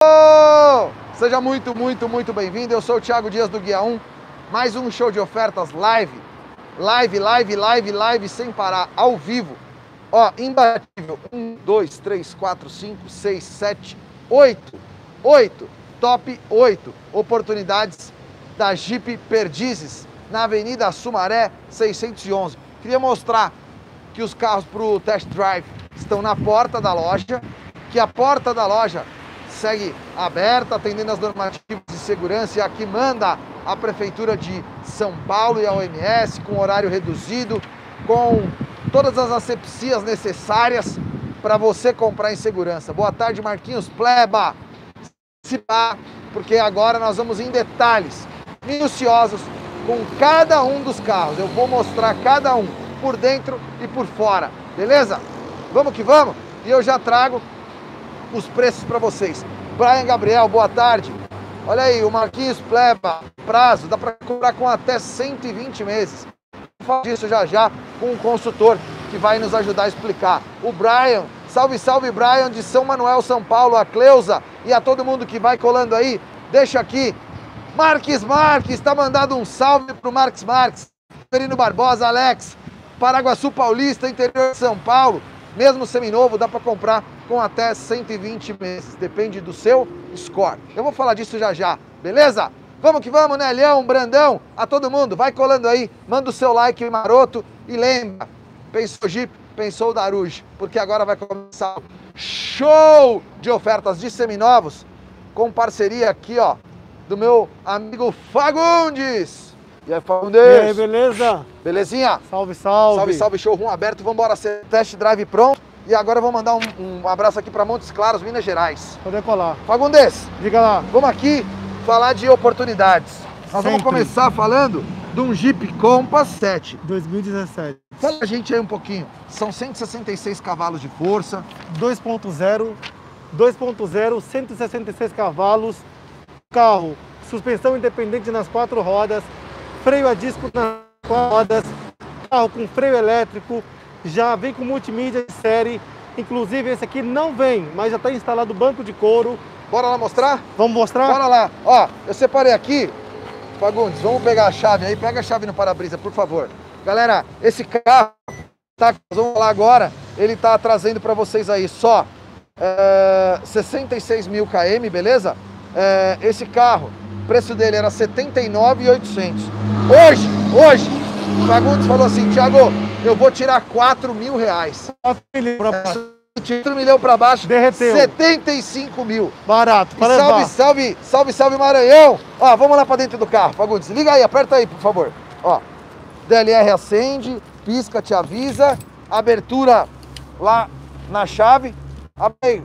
Seja muito bem-vindo. Eu sou o Thiago Dias do Guia 1. Mais um show de ofertas live sem parar, ao vivo. Ó, imbatível. 1, 2, 3, 4, 5, 6, 7, 8. Top 8 oportunidades da Jeep Perdizes na Avenida Sumaré 611. Queria mostrar que os carros para o test drive estão na porta da loja, que a porta da loja segue aberta, atendendo as normativas de segurança, e aqui manda a Prefeitura de São Paulo e a OMS, com horário reduzido, com todas as asepsias necessárias para você comprar em segurança. Boa tarde, Marquinhos Pleba, porque agora nós vamos em detalhes minuciosos com cada um dos carros. Eu vou mostrar cada um por dentro e por fora, beleza? Vamos que vamos? E eu já trago os preços para vocês. Brian Gabriel, boa tarde. Olha aí, o Marquinhos Pleba, prazo, dá para comprar com até 120 meses. Vou falar disso já com um consultor que vai nos ajudar a explicar. O Brian, salve Brian de São Manuel, São Paulo, a Cleusa e a todo mundo que vai colando aí. Deixa aqui. Marques, tá mandado um salve pro Marques. Severino Barbosa, Alex, Paraguaçu Paulista, interior de São Paulo. Mesmo seminovo, dá para comprar com até 120 meses. Depende do seu score. Eu vou falar disso já, beleza? Vamos que vamos, né, Leão, Brandão, a todo mundo. Vai colando aí, manda o seu like maroto e lembra, pensou Jeep, pensou Daruge, porque agora vai começar o show de ofertas de seminovos com parceria aqui, ó, do meu amigo Fagundes. E aí, Fagundes? E aí, beleza? Belezinha? Salve. Showroom aberto. Vamos embora, test drive pronto. E agora eu vou mandar um abraço aqui para Montes Claros, Minas Gerais. Pode decolar. Fagundes, Diga lá. vamos aqui falar de oportunidades. Nós vamos começar falando de um Jeep Compass 7. 2017. Fala a gente aí um pouquinho. São 166 cavalos de força. 2.0, 166 cavalos. Carro, suspensão independente nas 4 rodas. Freio a disco nas 4 rodas, carro com freio elétrico, já vem com multimídia de série, inclusive esse aqui não vem, mas já está instalado banco de couro. Bora lá mostrar? Vamos mostrar? Bora lá. Ó, eu separei aqui, Fagundes, vamos pegar a chave aí, pega a chave no para-brisa, por favor. Galera, esse carro, tá, vamos falar agora, ele tá trazendo para vocês aí só 66 mil km, beleza? Esse carro, o preço dele era 79.800. Hoje, o Fagundes falou assim, Thiago, eu vou tirar 4 mil reais. 4 milhões para baixo, derreteu. 75 mil. Barato, para levar. Salve Maranhão. Ó, vamos lá para dentro do carro, Fagundes. Liga aí, aperta aí, por favor. Ó, DLR acende, pisca, te avisa. Abertura lá na chave. Abre aí,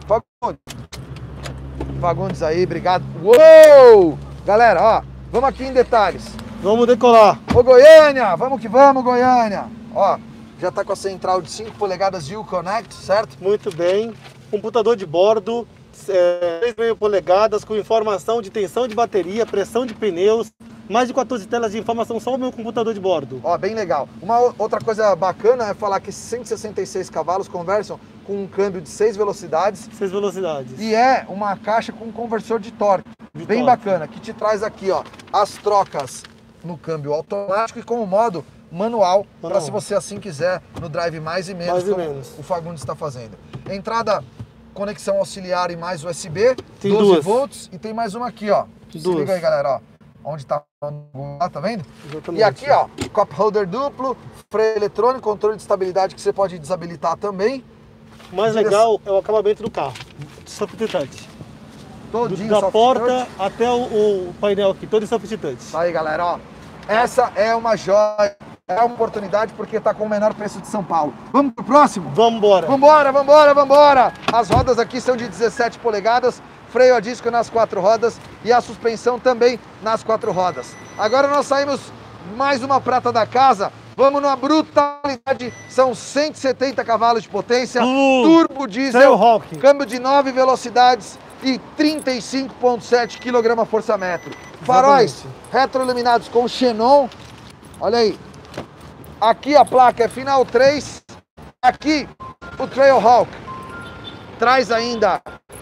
Fagundes aí, obrigado. Uou! Galera, ó, vamos aqui em detalhes. Vamos decolar. Ô Goiânia, vamos que vamos, Goiânia. Ó, já tá com a central de 5 polegadas de Uconnect, certo? Muito bem. Computador de bordo, 3,5 polegadas, com informação de tensão de bateria, pressão de pneus, mais de 14 telas de informação, só o meu computador de bordo. Ó, bem legal. Uma outra coisa bacana é falar que 166 cavalos conversam com um câmbio de 6 velocidades. 6 velocidades. E é uma caixa com conversor de torque. Bem bacana, que te traz aqui, ó, as trocas no câmbio automático e com o modo manual, para se você assim quiser, no drive mais e menos, o Fagundes está fazendo. Entrada, conexão auxiliar e mais USB, tem 12 duas volts, e tem mais uma aqui, ó. Se liga aí, galera, ó. Onde tá vendo? Exatamente. E aqui, ó, cup holder duplo, freio eletrônico, controle de estabilidade que você pode desabilitar também. O mais legal é o acabamento do carro, soft touch. Todinho da soft porta touch até o painel aqui, todo em soft touch. Tá aí, galera, ó. Essa é uma joia, é uma oportunidade porque tá com o menor preço de São Paulo. Vamos pro próximo? Vamos embora. Vambora! As rodas aqui são de 17 polegadas, freio a disco nas 4 rodas e a suspensão também nas 4 rodas. Agora nós saímos mais uma prata da casa. Vamos numa brutalidade, são 170 cavalos de potência, turbo diesel, câmbio de 9 velocidades e 35,7 kgfm. Faróis retroiluminados com xenon. Olha aí. Aqui a placa é final 3. Aqui o Trailhawk traz ainda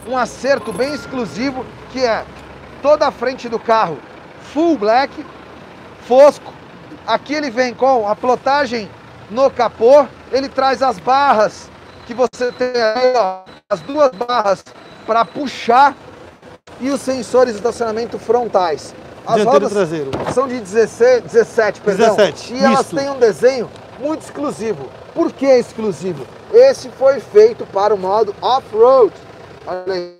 um acerto bem exclusivo, que é toda a frente do carro full black, fosco. Aqui ele vem com a plotagem no capô, ele traz as barras que você tem aí, ó, as duas barras para puxar e os sensores de estacionamento frontais. As rodas traseiro. são de 17, perdão. 17, e elas têm um desenho muito exclusivo. Por que exclusivo? Esse foi feito para o modo off-road. Olha aí.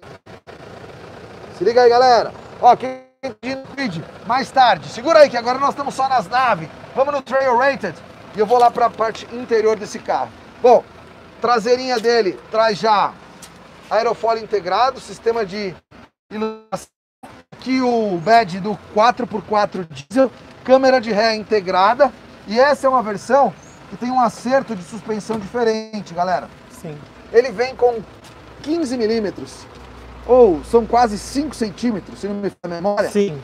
Se liga aí, galera. Ó, quem pediu no vídeo mais tarde, segura aí que agora nós estamos só nas naves. Vamos no Trail Rated e eu vou lá para a parte interior desse carro. Bom, traseirinha dele traz já aerofólio integrado, sistema de iluminação. Aqui o badge do 4x4 diesel, câmera de ré integrada. E essa é uma versão que tem um acerto de suspensão diferente, galera. Sim. Ele vem com 15 milímetros, ou são quase 5 centímetros, se não me falha a memória. Sim.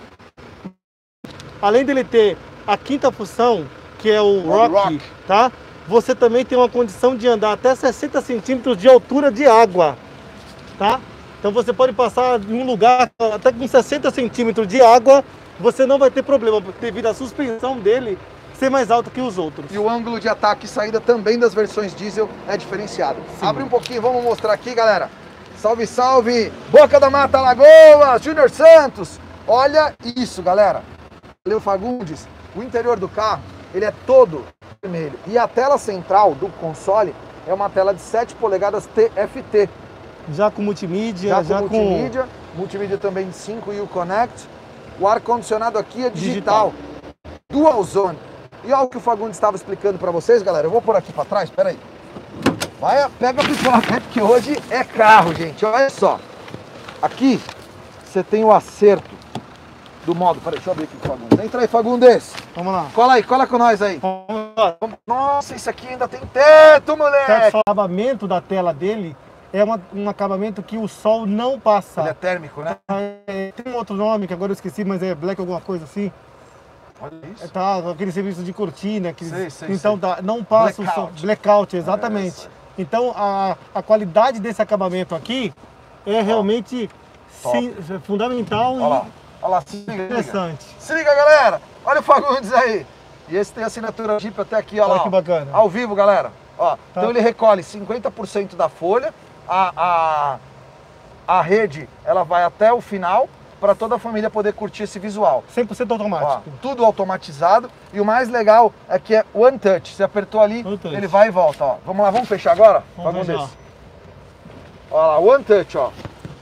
Além dele ter a quinta função, que é o Rock, tá? Você também tem uma condição de andar até 60 centímetros de altura de água, tá? Então você pode passar em um lugar até com 60 centímetros de água, você não vai ter problema, devido à suspensão dele ser mais alta que os outros. E o ângulo de ataque e saída também das versões diesel é diferenciado. Sim. Abre um pouquinho, vamos mostrar aqui, galera. Salve, salve! Boca da Mata, Alagoas, Júnior Santos. Olha isso, galera. Valeu, Fagundes. O interior do carro, ele é todo vermelho. E a tela central do console é uma tela de 7 polegadas TFT. Já com multimídia, já com multimídia também de 5 e o Connect. O ar-condicionado aqui é digital. Dual Zone. E olha o que o Fagundes estava explicando para vocês, galera. Eu vou por aqui para trás, peraí. Vai, pega a pipoca, porque hoje é carro, gente. Olha só. Aqui você tem o acerto do modo. Peraí, deixa eu abrir aqui com o Fagundes. Entra aí, Fagundes. Vamos lá. Cola aí, cola com nós aí. Vamos lá. Nossa, isso aqui ainda tem teto, moleque. O acabamento da tela dele é um acabamento que o sol não passa. Ele é térmico, né? Tem um outro nome que agora eu esqueci, mas é Black alguma coisa assim. Olha isso. Tá, aquele serviço de cortina. Sei, então tá, não passa blackout. o sol. Blackout, exatamente. Então a qualidade desse acabamento aqui é realmente fundamental. Olha lá, se liga, interessante. Se liga, galera. Olha o Fagundes aí. E esse tem assinatura Jeep até aqui, olha lá. Olha que bacana. Ao vivo, galera. Ó, tá. Então ele recolhe 50% da folha, a rede ela vai até o final, para toda a família poder curtir esse visual. 100% automático. Ó, tudo automatizado. E o mais legal é que é One Touch. Você apertou ali, ele vai e volta. Ó. Vamos lá, vamos fechar agora? Vamos fechar. Ó lá, One Touch, ó.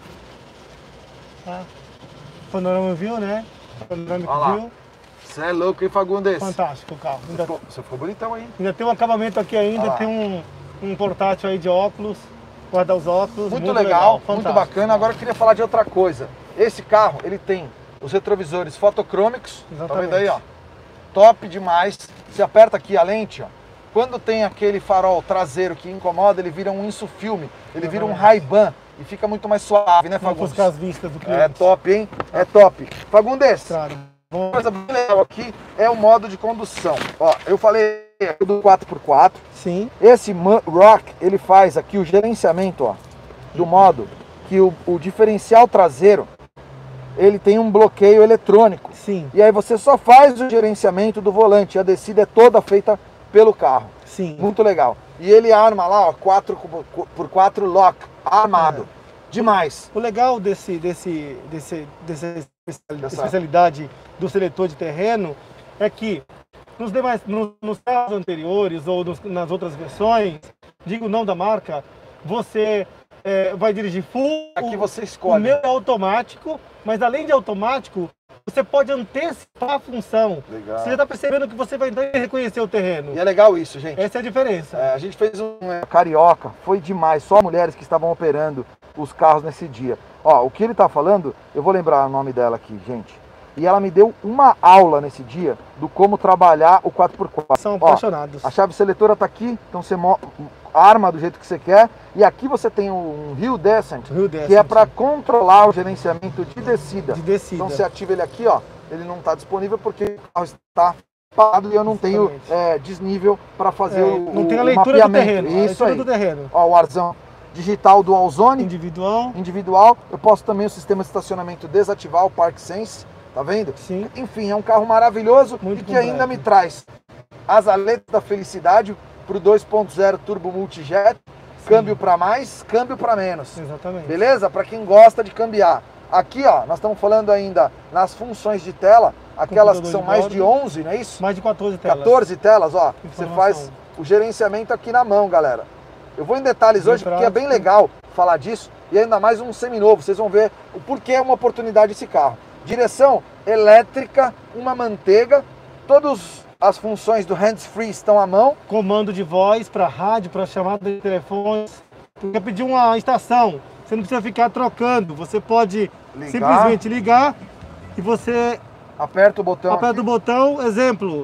Tá. Panorama View, né? Panoramic View. Você é louco, hein, Fagundes? Fantástico o carro. Você ficou bonitão aí. Ainda tem um acabamento aqui ainda, tem um portátil aí de óculos, guardar os óculos. Muito legal, muito bacana. Agora eu queria falar de outra coisa. Esse carro, ele tem os retrovisores fotocrômicos. Exatamente. Tá vendo aí, ó? Top demais. Você aperta aqui a lente, ó. Quando tem aquele farol traseiro que incomoda, ele vira um insufilme. Ele vira um Ray-Ban e fica muito mais suave, né, Fagundes? Buscar as vistas do cliente. É top, hein? É top. Fagundes, claro. Uma coisa bem legal aqui é o modo de condução. Ó, eu falei do 4x4. Sim. Esse Rock, ele faz aqui o gerenciamento, ó, do modo que o diferencial traseiro, ele tem um bloqueio eletrônico. Sim. E aí você só faz o gerenciamento do volante. A descida é toda feita pelo carro. Sim. Muito legal. E ele arma lá, ó, 4x4 lock, armado. Demais. O legal dessa especialidade do seletor de terreno é que nos carros anteriores ou nas outras versões, digo não da marca, você vai dirigir full. Aqui você escolhe. O meu é automático, mas além de automático, você pode antecipar a função. Legal. Você já está percebendo que você vai entrar e reconhecer o terreno. E é legal isso, gente. Essa é a diferença. A gente fez um carioca, foi demais. Só mulheres que estavam operando os carros nesse dia. Ó, o que ele tá falando, eu vou lembrar o nome dela aqui, gente. E ela me deu uma aula nesse dia do como trabalhar o 4x4. São apaixonados. A chave seletora tá aqui, então você arma do jeito que você quer. E aqui você tem um Hill Descent, que é para controlar o gerenciamento de descida. Então você ativa ele aqui, ó. Ele não está disponível porque o carro está parado e eu não tenho desnível para fazer não tem a leitura do terreno. Isso aí. Do terreno. Ó, o arzão. digital dual zone. Individual. Eu posso também o sistema de estacionamento desativar, o Park Sense, tá vendo? Sim. Enfim, é um carro maravilhoso Muito e que completo. ainda me traz as aletas da felicidade pro 2.0 turbo multijet, câmbio para mais, câmbio para menos. Exatamente. Beleza? Para quem gosta de cambiar. Aqui, ó, nós estamos falando ainda nas funções de tela, aquelas que são mais de 11, não é isso? Mais de 14 telas. 14 telas, ó. Você Informação. faz o gerenciamento aqui na mão, galera. Eu vou em detalhes hoje porque é bem legal falar disso e ainda mais um seminovo. Vocês vão ver o porquê é uma oportunidade esse carro. Direção elétrica, uma manteiga, todas as funções do hands-free estão à mão. Comando de voz para rádio, para chamada de telefone. Você quer pedir uma estação, você não precisa ficar trocando. Você pode simplesmente ligar e você aperta o botão. Aperta o botão, exemplo,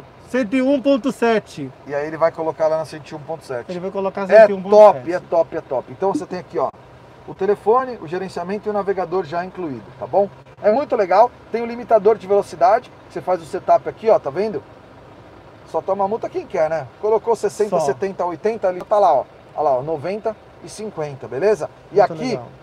101.7. E aí ele vai colocar lá na 101.7. Ele vai colocar 101.7. É top. Então você tem aqui, ó, o telefone, o gerenciamento e o navegador já incluído, tá bom? É muito legal. Tem o limitador de velocidade. Você faz o setup aqui, ó, tá vendo? Só toma multa quem quer, né? Colocou 60, Só. 70, 80 ali, tá lá, ó. Olha lá, ó, 90 e 50, beleza? E Muito aqui legal.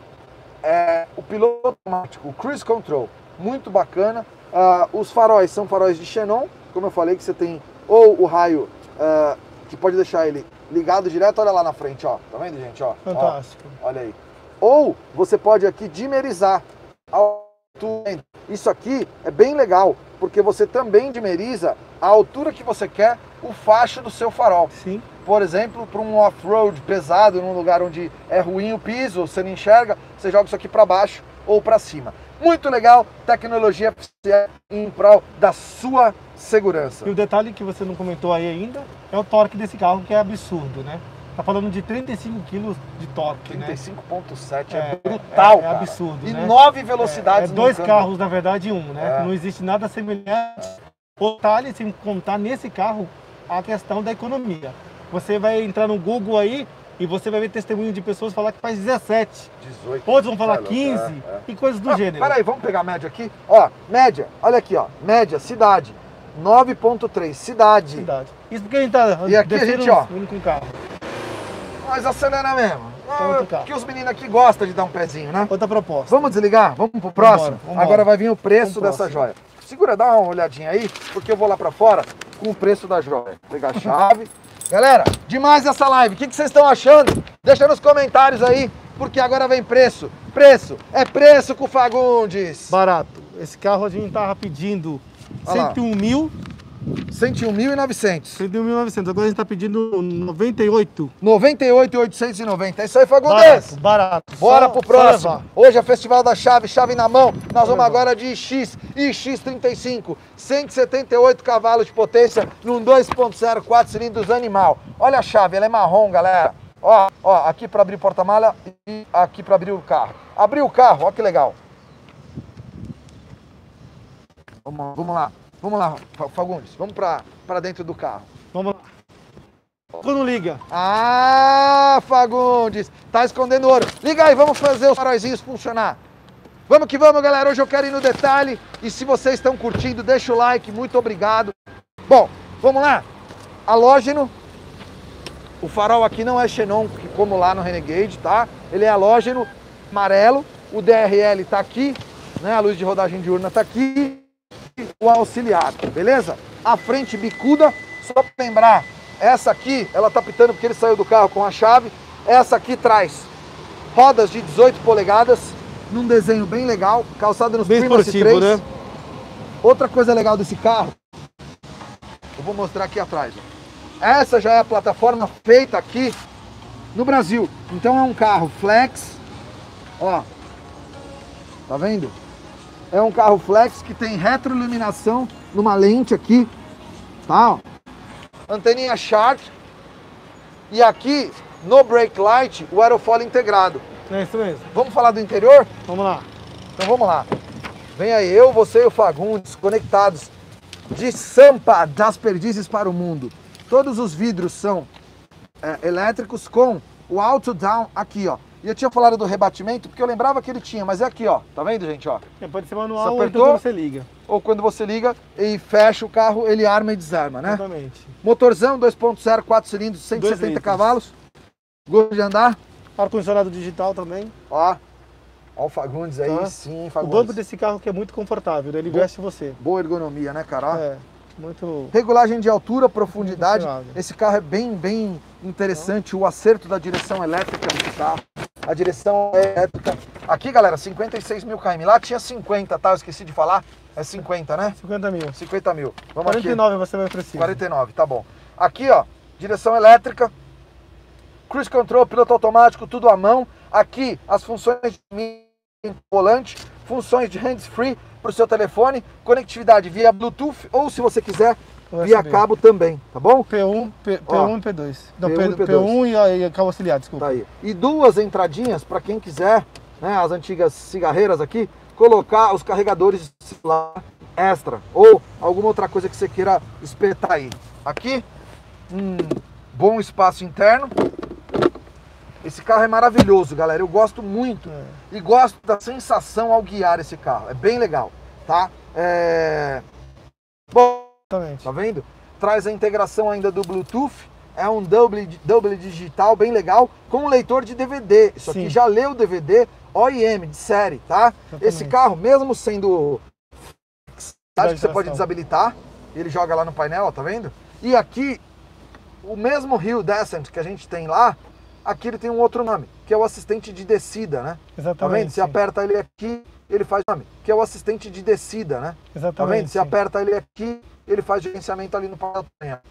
é o piloto automático, o Cruise Control, muito bacana. Os faróis são faróis de xenon, como eu falei, que você tem ou o raio que pode deixar ele ligado direto, olha lá na frente, ó. Tá vendo, gente? Ó, fantástico. Ó, olha aí. Ou você pode aqui dimerizar a altura. Isso aqui é bem legal, porque você também dimeriza a altura que você quer, o faixa do seu farol. Sim. Por exemplo, para um off-road pesado, num lugar onde é ruim o piso, você não enxerga, você joga isso aqui para baixo ou para cima. Muito legal, tecnologia em prol da sua segurança. E o detalhe que você não comentou aí ainda é o torque desse carro, que é absurdo, né? Tá falando de 35 kg de torque, 35.7 é brutal, é absurdo, e né? 9 velocidades É dois no carros, na verdade, um, né? É. Não existe nada semelhante. O detalhe, sem contar nesse carro, a questão da economia. Você vai entrar no Google aí e você vai ver testemunho de pessoas falar que faz 17. 18. Outros vão falar 15 e coisas do gênero. Peraí, vamos pegar a média aqui? Ó, média, olha aqui, ó. Média, cidade. 9.3, cidade. Isso porque a gente tá E aqui a gente, ó, indo com o carro. Mas acelera mesmo. outro carro. Que os meninos aqui gostam de dar um pezinho, né? Outra proposta. Vamos desligar? Vamos pro próximo? Vambora. Agora vai vir o preço Vamos dessa próximo. joia. Segura, dá uma olhadinha aí, porque eu vou lá pra fora com o preço da joia. Vou pegar a chave. Galera, demais essa live. O que vocês estão achando? Deixa nos comentários aí, porque agora vem preço. Preço. É preço com o Fagundes. Barato. Esse carro a gente tava pedindo Olha lá. 101 mil. 101.900. 101.900. Agora a gente tá pedindo 98. 98.890. É isso aí, Fagundes. Barato. Bora Só- pro só próximo. levar. Hoje é Festival da Chave, chave na mão. Nós vamos levar. agora de X e X35. 178 cavalos de potência num 2.0, 4 cilindros animal. Olha a chave, ela é marrom, galera. Ó, aqui para abrir o porta-malha e aqui para abrir o carro. Abriu o carro, ó que legal. Vamos lá, Fagundes. Vamos para dentro do carro. Vamos lá. Quando liga. Ah, Fagundes, tá escondendo ouro. Liga aí, vamos fazer os faróizinhos funcionar. Vamos que vamos, galera. Hoje eu quero ir no detalhe. E se vocês estão curtindo, deixa o like. Muito obrigado. Bom, vamos lá. Halógeno. O farol aqui não é xenon, como lá no Renegade, tá? Ele é halógeno amarelo. O DRL tá aqui, né? A luz de rodagem diurna tá aqui. O auxiliar, beleza? A frente bicuda. Só para lembrar, essa aqui, ela tá pitando porque ele saiu do carro com a chave. Essa aqui traz rodas de 18 polegadas, num desenho bem legal, calçado nos Bem Primacy esportivo, 3. né? Outra coisa legal desse carro, eu vou mostrar aqui atrás. Ó. Essa já é a plataforma feita aqui no Brasil. Então é um carro flex, ó, tá vendo? É um carro flex que tem retroiluminação numa lente aqui, tá? Ó. Anteninha Sharp. E aqui, no brake light, o aerofólio integrado. É isso mesmo. Vamos falar do interior? Vamos lá. Então vamos lá. Vem aí, eu, você e o Fagundes, conectados de Sampa, das Perdizes para o mundo. Todos os vidros são elétricos com o auto down aqui, ó. E eu tinha falado do rebatimento porque eu lembrava que ele tinha, mas é aqui, ó. Tá vendo, gente, ó? Pode ser Você manual ou apertou? então você liga. Ou quando você liga e fecha o carro, ele arma e desarma, né? Exatamente. Motorzão 2.0, 4 cilindros, 170 litros. cavalos. Gosto de andar? Ar-condicionado digital também. Ó o Fagundes aí, Tá. sim, O Fagundes. banco desse carro que é muito confortável, ele veste você. Boa ergonomia, né, cara? Ó. É, muito... Regulagem de altura, profundidade. Funcionável. Esse carro é bem interessante. O acerto da direção elétrica desse carro. A direção é elétrica. Aqui, galera, 56 mil km. Lá tinha 50, tá? Eu esqueci de falar. É 50, né? 50 mil. 50 mil. Vamos 49 aqui. você vai precisar. 49, tá bom. Aqui, ó, direção elétrica. Cruise control, piloto automático, tudo à mão. Aqui, as funções de volante, funções de hands-free para o seu telefone, conectividade via Bluetooth ou, se você quiser, via USB. cabo também, tá bom? P1 e P2. Não, P1 e P1 e cabo auxiliar, desculpa. Tá aí. E duas entradinhas para quem quiser, né, as antigas cigarreiras aqui, colocar os carregadores de celular extra ou alguma outra coisa que você queira espetar aí. Aqui, bom espaço interno. Esse carro é maravilhoso, galera. Eu gosto muito e gosto da sensação ao guiar esse carro. É bem legal, tá? Bom, Exatamente. tá vendo? Traz a integração ainda do Bluetooth. É um double digital bem legal com um leitor de DVD. Isso aqui Sim. já lê o DVD OEM de série, tá? Exatamente. Esse carro, mesmo sendo que você pode Visualização. desabilitar, ele joga lá no painel, ó, tá vendo? E aqui, o mesmo Hill Descent que a gente tem lá, aqui ele tem um outro nome, que é o assistente de descida, né? Exatamente. Tá vendo? Você aperta ele aqui, ele faz o nome, que é o assistente de descida, né? Exatamente. Tá vendo? Você sim. aperta ele aqui, ele faz gerenciamento ali no painel.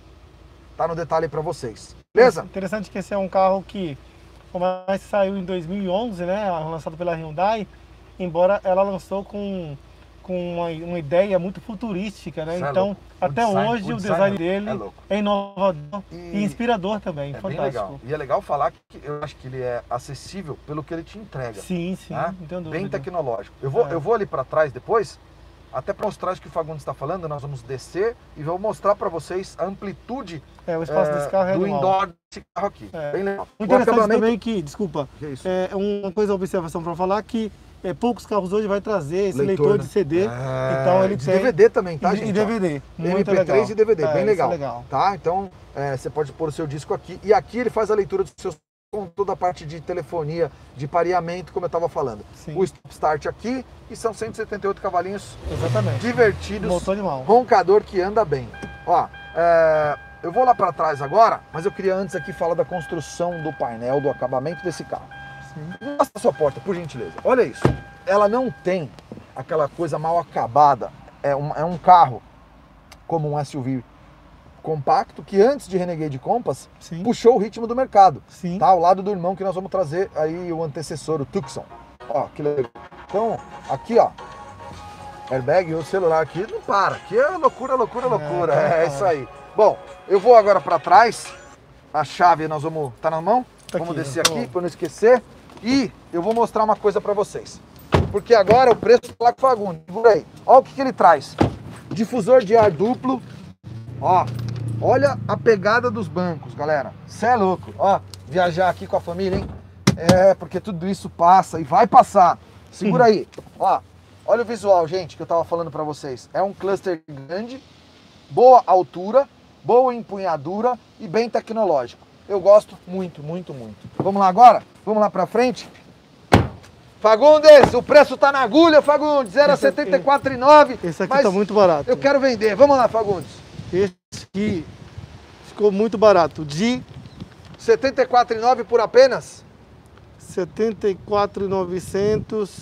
Tá no detalhe aí pra vocês. Beleza? Interessante que esse é um carro que, como saiu em 2011, né, lançado pela Hyundai, embora ela lançou com uma ideia muito futurística, né? Isso é Então, louco. até hoje o design dele é louco. é inovador e inspirador também, É bem fantástico. legal. E é legal falar que eu acho que ele é acessível pelo que ele te entrega. Sim, Né? não tenho Bem dúvida. tecnológico. Eu vou ali para trás depois, até para mostrar isso que o Fagundes está falando. Nós vamos descer e vou mostrar para vocês a amplitude O espaço desse carro é do animal. indoor desse carro aqui. É. Bem legal. O O interessante acabamento... também que, desculpa, Que isso? é uma coisa, observação para falar que poucos carros hoje vai trazer esse Leitor, leitor né? de CD, então ele de tem... DVD também, tá, e gente? DVD, Ó, muito MP3 legal. e DVD, bem isso legal. é legal. Tá? Então, você pode pôr o seu disco aqui. E aqui ele faz a leitura dos seus com toda a parte de telefonia, de pareamento, como eu estava falando. Sim. O stop start aqui, e são 178 cavalinhos Exatamente. divertidos. Motor animal. Roncador que anda bem. Ó, eu vou lá para trás agora, mas eu queria antes aqui falar da construção do painel, do acabamento desse carro. Sim. Mostra a sua porta, por gentileza. Olha isso. Ela não tem aquela coisa mal acabada. É um carro como um SUV compacto que antes de Renegade Compass Sim. puxou o ritmo do mercado. Sim. Tá? Ao lado do irmão que nós vamos trazer aí o antecessor, o Tucson. Ó, que legal. Então, aqui ó, airbag e o celular aqui não para. Aqui é loucura, loucura, loucura. É isso aí. Bom, eu vou agora para trás. A chave nós vamos... Tá na mão? Tá Vamos aqui, descer tá aqui bom. para não esquecer. E eu vou mostrar uma coisa para vocês. Porque agora o preço tá lá com o Fagundes. Segura aí. Olha o que ele traz. Difusor de ar duplo. Ó, olha a pegada dos bancos, galera. Cê é louco. Ó, viajar aqui com a família, hein? Porque tudo isso passa e vai passar. Segura aí. Ó, olha o visual, gente, que eu tava falando pra vocês. É um cluster grande, boa altura, boa empunhadura e bem tecnológico. Eu gosto muito, muito, muito. Vamos lá agora? Vamos lá pra frente? Fagundes, o preço tá na agulha, Fagundes. Era Esse- 74,9. Esse aqui mas tá muito barato. eu quero vender. Vamos lá, Fagundes. Esse aqui ficou muito barato. De 74,9 por apenas? 74.900.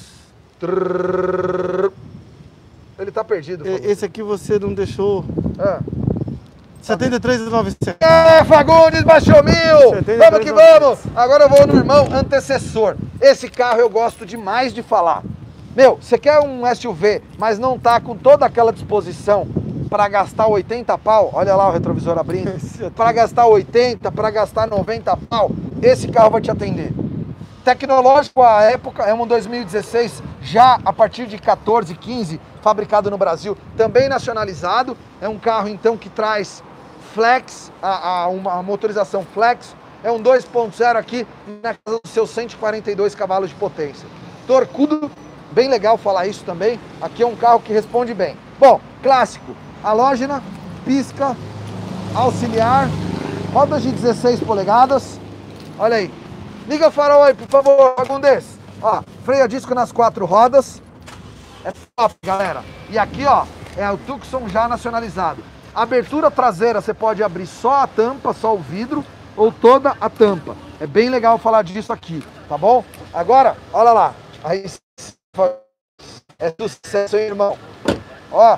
Ele tá perdido, Fagundes. Esse aqui você não deixou. Ah. 73.900. Fagundes baixou 1.000! 73, Vamos que vamos! Agora eu vou no irmão antecessor. Esse carro eu gosto demais de falar. Meu, você quer um SUV, mas não tá com toda aquela disposição para gastar 80 pau? Olha lá o retrovisor abrindo. Para gastar 80, para gastar 90 pau, esse carro vai te atender. Tecnológico à época, é um 2016, já a partir de 14, 15, fabricado no Brasil, também nacionalizado. É um carro então que traz flex, uma motorização flex, é um 2.0 aqui na casa dos seus 142 cavalos de potência. Torcudo, bem legal falar isso também, aqui é um carro que responde bem. Bom, clássico, halógena, pisca, auxiliar, rodas de 16 polegadas, olha aí. Liga o farol aí, por favor, Fagundes. Ó, freio a disco nas 4 rodas. É top, galera. E aqui, ó, é o Tucson já nacionalizado. Abertura traseira, você pode abrir só a tampa, só o vidro, ou toda a tampa. É bem legal falar disso aqui, tá bom? Agora, olha lá. Aí é sucesso, hein, irmão? Ó,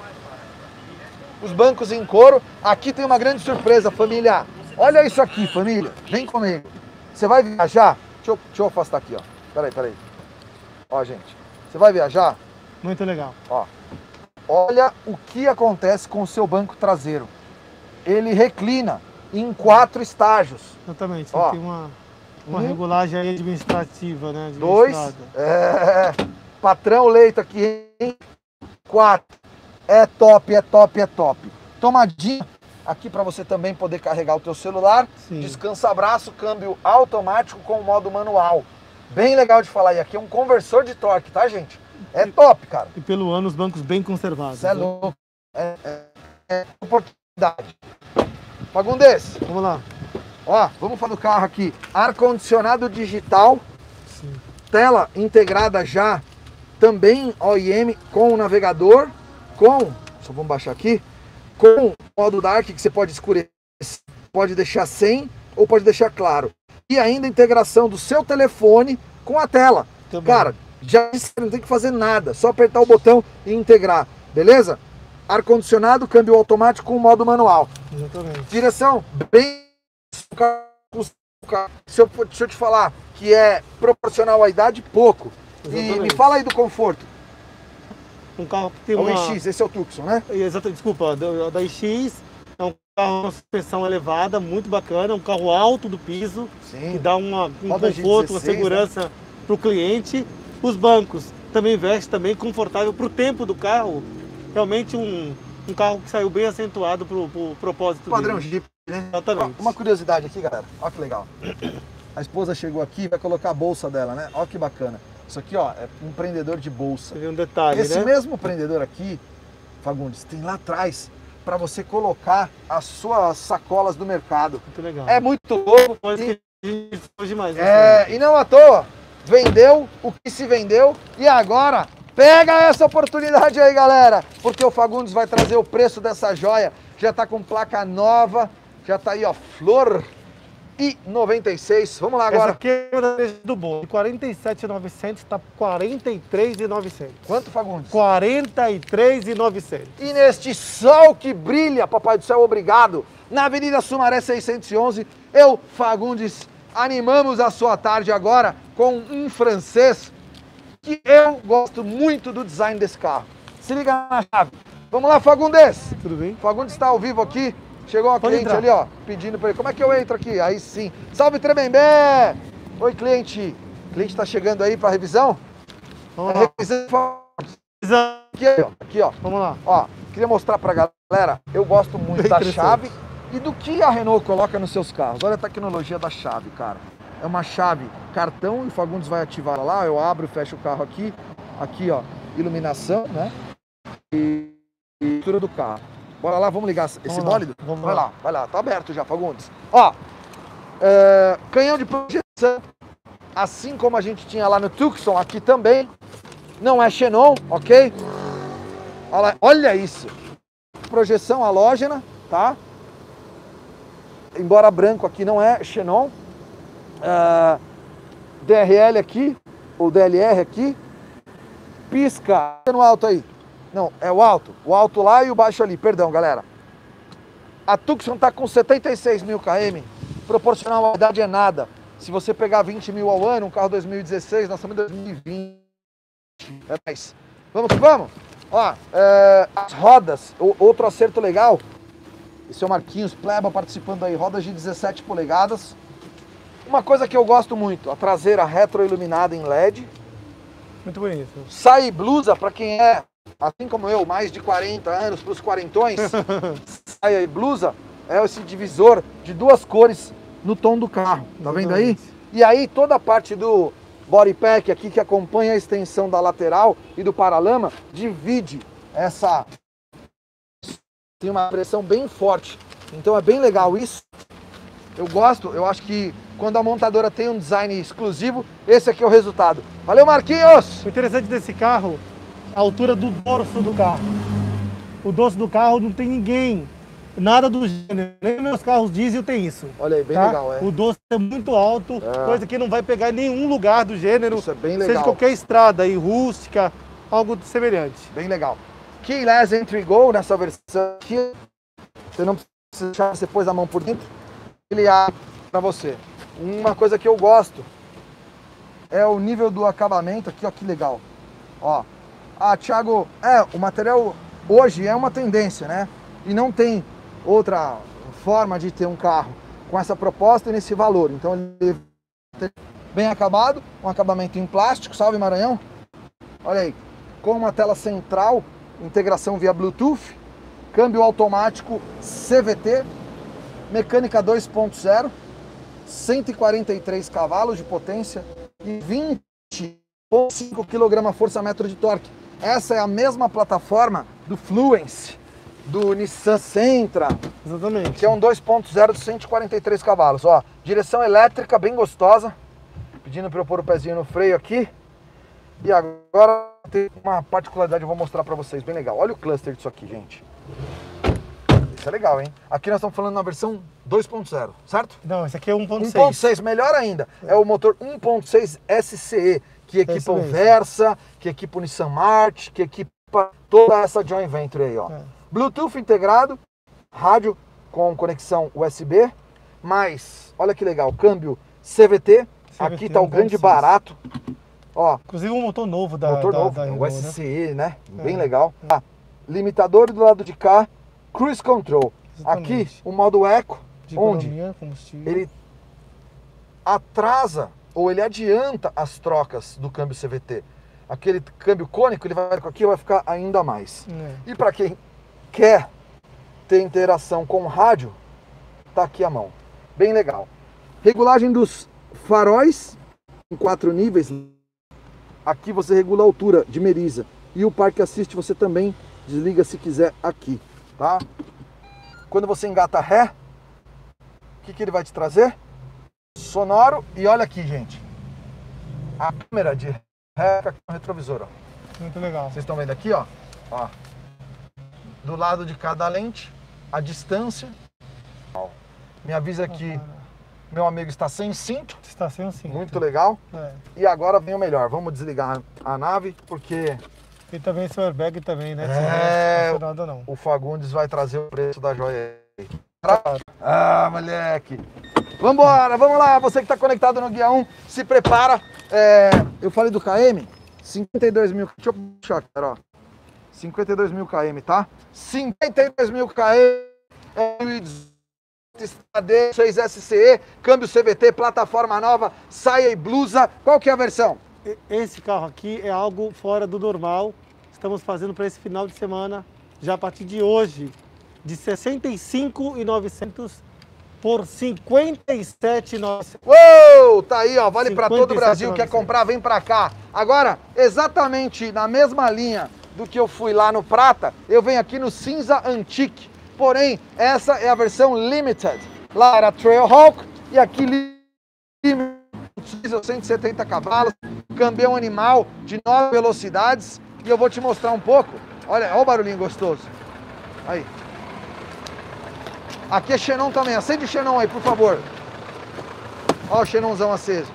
os bancos em couro. Aqui tem uma grande surpresa, família. Olha isso aqui, família. Vem comigo. Você vai viajar? Deixa eu afastar aqui, ó. Peraí. Ó, gente. Você vai viajar? Muito legal. Ó. Olha o que acontece com o seu banco traseiro. Ele reclina em 4 estágios. Exatamente. Ó. Tem uma regulagem aí administrativa, né? 2. Patrão leito aqui em 4. É top. Tomadinha aqui para você também poder carregar o teu celular. Sim. Descansa-braço, câmbio automático com modo manual. Bem legal de falar. E aqui é um conversor de torque, tá, gente? É top, cara. E pelo ano os bancos bem conservados. Isso é louco. É oportunidade. Fagundes. Vamos lá. Ó, vamos falar do carro aqui. Ar-condicionado digital. Sim. Tela integrada já. Também OEM com o navegador. Só vamos baixar aqui. Com modo Dark que você pode escurecer. Pode deixar sem ou pode deixar claro. E ainda a integração do seu telefone com a tela. Também. Cara, já não tem que fazer nada. Só apertar o botão e integrar. Beleza? Ar-condicionado, câmbio automático com modo manual. Exatamente. Direção bem... Deixa eu te falar que é proporcional à idade, pouco. Exatamente. E me fala aí do conforto. Um carro que tem O uma... iX, esse é o Tucson, né? Exatamente, desculpa, da iX é um carro com suspensão elevada, muito bacana, um carro alto do piso, Sim. que dá um Roda conforto, G16, uma segurança para o cliente. Os bancos também vestem também confortável para o tempo do carro. Realmente um carro que saiu bem acentuado para o propósito Padrão dele. Jeep, né? Exatamente. Ó, uma curiosidade aqui, galera. Olha que legal. A esposa chegou aqui e vai colocar a bolsa dela, né? Olha que bacana. Isso aqui, ó, é um prendedor de bolsa. Você vê um detalhe, Esse né? mesmo prendedor aqui, Fagundes, tem lá atrás para você colocar as suas sacolas do mercado. Muito legal. É muito louco. Coisa que a gente faz demais. Né? E não à toa, vendeu o que se vendeu e agora pega essa oportunidade aí, galera, porque o Fagundes vai trazer o preço dessa joia. Já tá com placa nova, já tá aí, ó, flor e 96. Vamos lá agora. Essa aqui é uma das do bom. De 47.900 tá 43.900. Quanto, Fagundes? 43.900. E neste sol que brilha, papai do céu, obrigado. Na Avenida Sumaré 611, eu, Fagundes, animamos a sua tarde agora com um francês que eu gosto muito do design desse carro. Se liga na chave. Vamos lá, Fagundes. Tudo bem? Fagundes está ao vivo aqui. Chegou uma Pode cliente entrar. ali, ó, pedindo para ele. Como é que eu entro aqui? Aí sim. Salve, Tremembé! Oi, cliente. O cliente está chegando aí para revisão? Vamos lá. Revisão. Aqui, ó. Vamos lá. Ó, queria mostrar pra galera, eu gosto muito Bem da interessante. chave e do que a Renault coloca nos seus carros. Olha a tecnologia da chave, cara. É uma chave cartão e o Fagundes vai ativar ela lá, eu abro e fecho o carro aqui. Aqui, ó, iluminação, né? E estrutura do carro. Bora lá, vamos ligar esse Vamos lá, bólido? vamos Vai lá. lá, vai lá, tá aberto já, Fagundes. Ó, canhão de projeção, assim como a gente tinha lá no Tucson, aqui também. Não é xenon, ok? Olha isso. Projeção halógena, tá? Embora branco aqui não é xenon. DRL aqui, ou DLR aqui. Pisca no alto aí. Não, é o alto lá e o baixo ali, perdão, galera. A Tucson tá com 76 mil km, proporcional à idade é nada. Se você pegar 20 mil ao ano, um carro 2016, nós estamos em 2020. É mais. Vamos que vamos? Ó, as rodas, outro acerto legal. Esse é o Marquinhos Pleba participando aí, rodas de 17 polegadas. Uma coisa que eu gosto muito, a traseira retroiluminada em LED. Muito bonito. Sai blusa para quem é, assim como eu, mais de 40 anos, para os quarentões. Sai blusa, é esse divisor de 2 cores no tom do carro. Tá vendo aí? E aí toda a parte do body pack aqui que acompanha a extensão da lateral e do paralama divide essa... Tem uma pressão bem forte. Então é bem legal isso. Eu gosto, eu acho que Quando a montadora tem um design exclusivo, esse aqui é o resultado. Valeu, Marquinhos! O interessante desse carro é a altura do dorso do carro. O dorso do carro não tem ninguém, nada do gênero. Nem meus carros diesel tem isso. Olha aí, bem tá? legal, é. O dorso é muito alto, coisa que não vai pegar em nenhum lugar do gênero. Isso é bem legal. Seja qualquer estrada aí, rústica, algo semelhante. Bem legal. Keyless Entry Go nessa versão aqui. Você não precisa deixar, você pôs a mão por dentro, ele abre para você. Uma coisa que eu gosto é o nível do acabamento aqui, ó, que legal. Ó, Thiago, o material hoje é uma tendência, né? E não tem outra forma de ter um carro com essa proposta e nesse valor. Então ele é bem acabado, um acabamento em plástico, salve Maranhão. Olha aí, com uma tela central, integração via Bluetooth, câmbio automático CVT, mecânica 2.0, 143 cavalos de potência e 20,5 kgfm de torque. Essa é a mesma plataforma do Fluence, do Nissan Sentra. Exatamente. Que é um 2.0 de 143 cavalos. Ó, direção elétrica bem gostosa. Pedindo para eu pôr o pezinho no freio aqui. E agora tem uma particularidade que eu vou mostrar para vocês, bem legal. Olha o cluster disso aqui, gente. Isso é legal, hein? Aqui nós estamos falando na versão 2.0, certo? Não, esse aqui é 1.6. 1.6, melhor ainda. É o motor 1.6 SCE, que equipa o Versa, que equipa o Nissan March, que equipa toda essa joint venture aí, ó. Bluetooth integrado, rádio com conexão USB, mas, olha que legal, câmbio CVT, aqui está o grande barato. Ó, inclusive um motor novo da o SCE, né? Bem legal. Limitador do lado de cá, Cruise Control. Exatamente. Aqui o modo Eco, onde ele atrasa ou ele adianta as trocas do câmbio CVT. Aquele câmbio cônico, ele vai aqui, vai ficar ainda mais. E para quem quer ter interação com o rádio, tá aqui a mão. Bem legal. Regulagem dos faróis em 4 níveis. Aqui você regula a altura de Meriza. E o Park Assist você também desliga se quiser aqui, tá? Quando você engata ré, o que ele vai te trazer? Sonoro. E olha aqui, gente. A câmera de ré aqui no retrovisor, ó. Muito legal. Vocês estão vendo aqui, ó? Do lado de cada lente, a distância. Me avisa que meu amigo está sem cinto. Está sem o cinto. Muito legal. E agora vem o melhor. Vamos desligar a nave, porque... E também seu airbag também, né? Não. O Fagundes vai trazer o preço da joia aí. Moleque. Vambora, vamos lá. Você que está conectado no Guia 1, se prepara. Eu falei do KM, 52 mil. Deixa eu puxar, cara, ó. 52 mil km, tá? 52 mil km. 6 SCE, câmbio CVT, plataforma nova, saia e blusa. Qual que é a versão? Esse carro aqui é algo fora do normal. Estamos fazendo para esse final de semana, já a partir de hoje, de 65.900 por 57.900. Uou! Tá aí, ó, vale para todo o Brasil. Quer comprar, vem para cá. Agora, exatamente na mesma linha do que eu fui lá no prata, eu venho aqui no cinza antique. Porém, essa é a versão limited. Lá era Trailhawk e aqui limited, 170 cavalos, câmbio animal de 9 velocidades. E eu vou te mostrar um pouco. Olha o barulhinho gostoso. Aí. Aqui é xenon também. Acende o xenon aí, por favor. Olha o xenonzão aceso.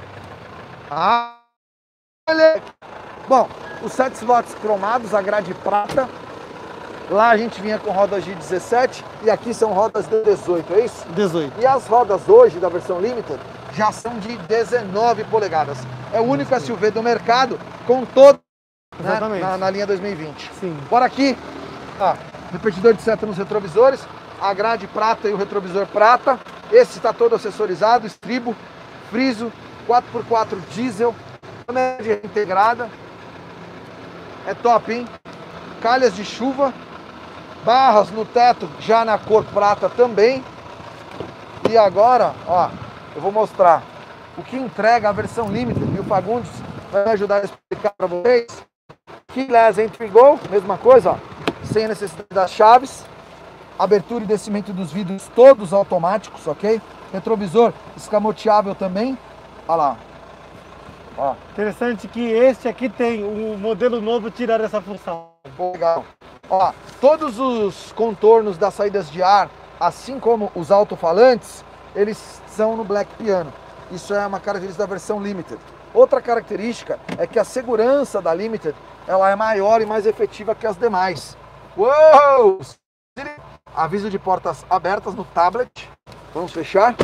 Olha. Bom, os 7 slots cromados, a grade prata. Lá a gente vinha com rodas de 17 e aqui são rodas de 18, é isso? 18. E as rodas hoje da versão Limited já são de 19 polegadas. É o único SUV do mercado com todo, né, na linha 2020. Sim. Bora aqui. Repetidor de seta nos retrovisores, a grade prata e o retrovisor prata. Esse está todo acessorizado, estribo, friso, 4x4 diesel, câmera integrada. É top, hein? Calhas de chuva, barras no teto já na cor prata também. E agora, ó, eu vou mostrar o que entrega a versão Limited. E o Fagundes vai me ajudar a explicar para vocês. Keyless Entry Go, mesma coisa, ó, sem necessidade das chaves. Abertura e descimento dos vidros todos automáticos, ok? Retrovisor escamoteável também. Olha lá. Ó. Interessante que este aqui tem um modelo novo tirar essa função. Legal. Ó, todos os contornos das saídas de ar, assim como os alto-falantes, eles são no Black Piano. Isso é uma característica da versão Limited. Outra característica é que a segurança da Limited ela é maior e mais efetiva que as demais. Uou! Aviso de portas abertas no tablet. Vamos fechar.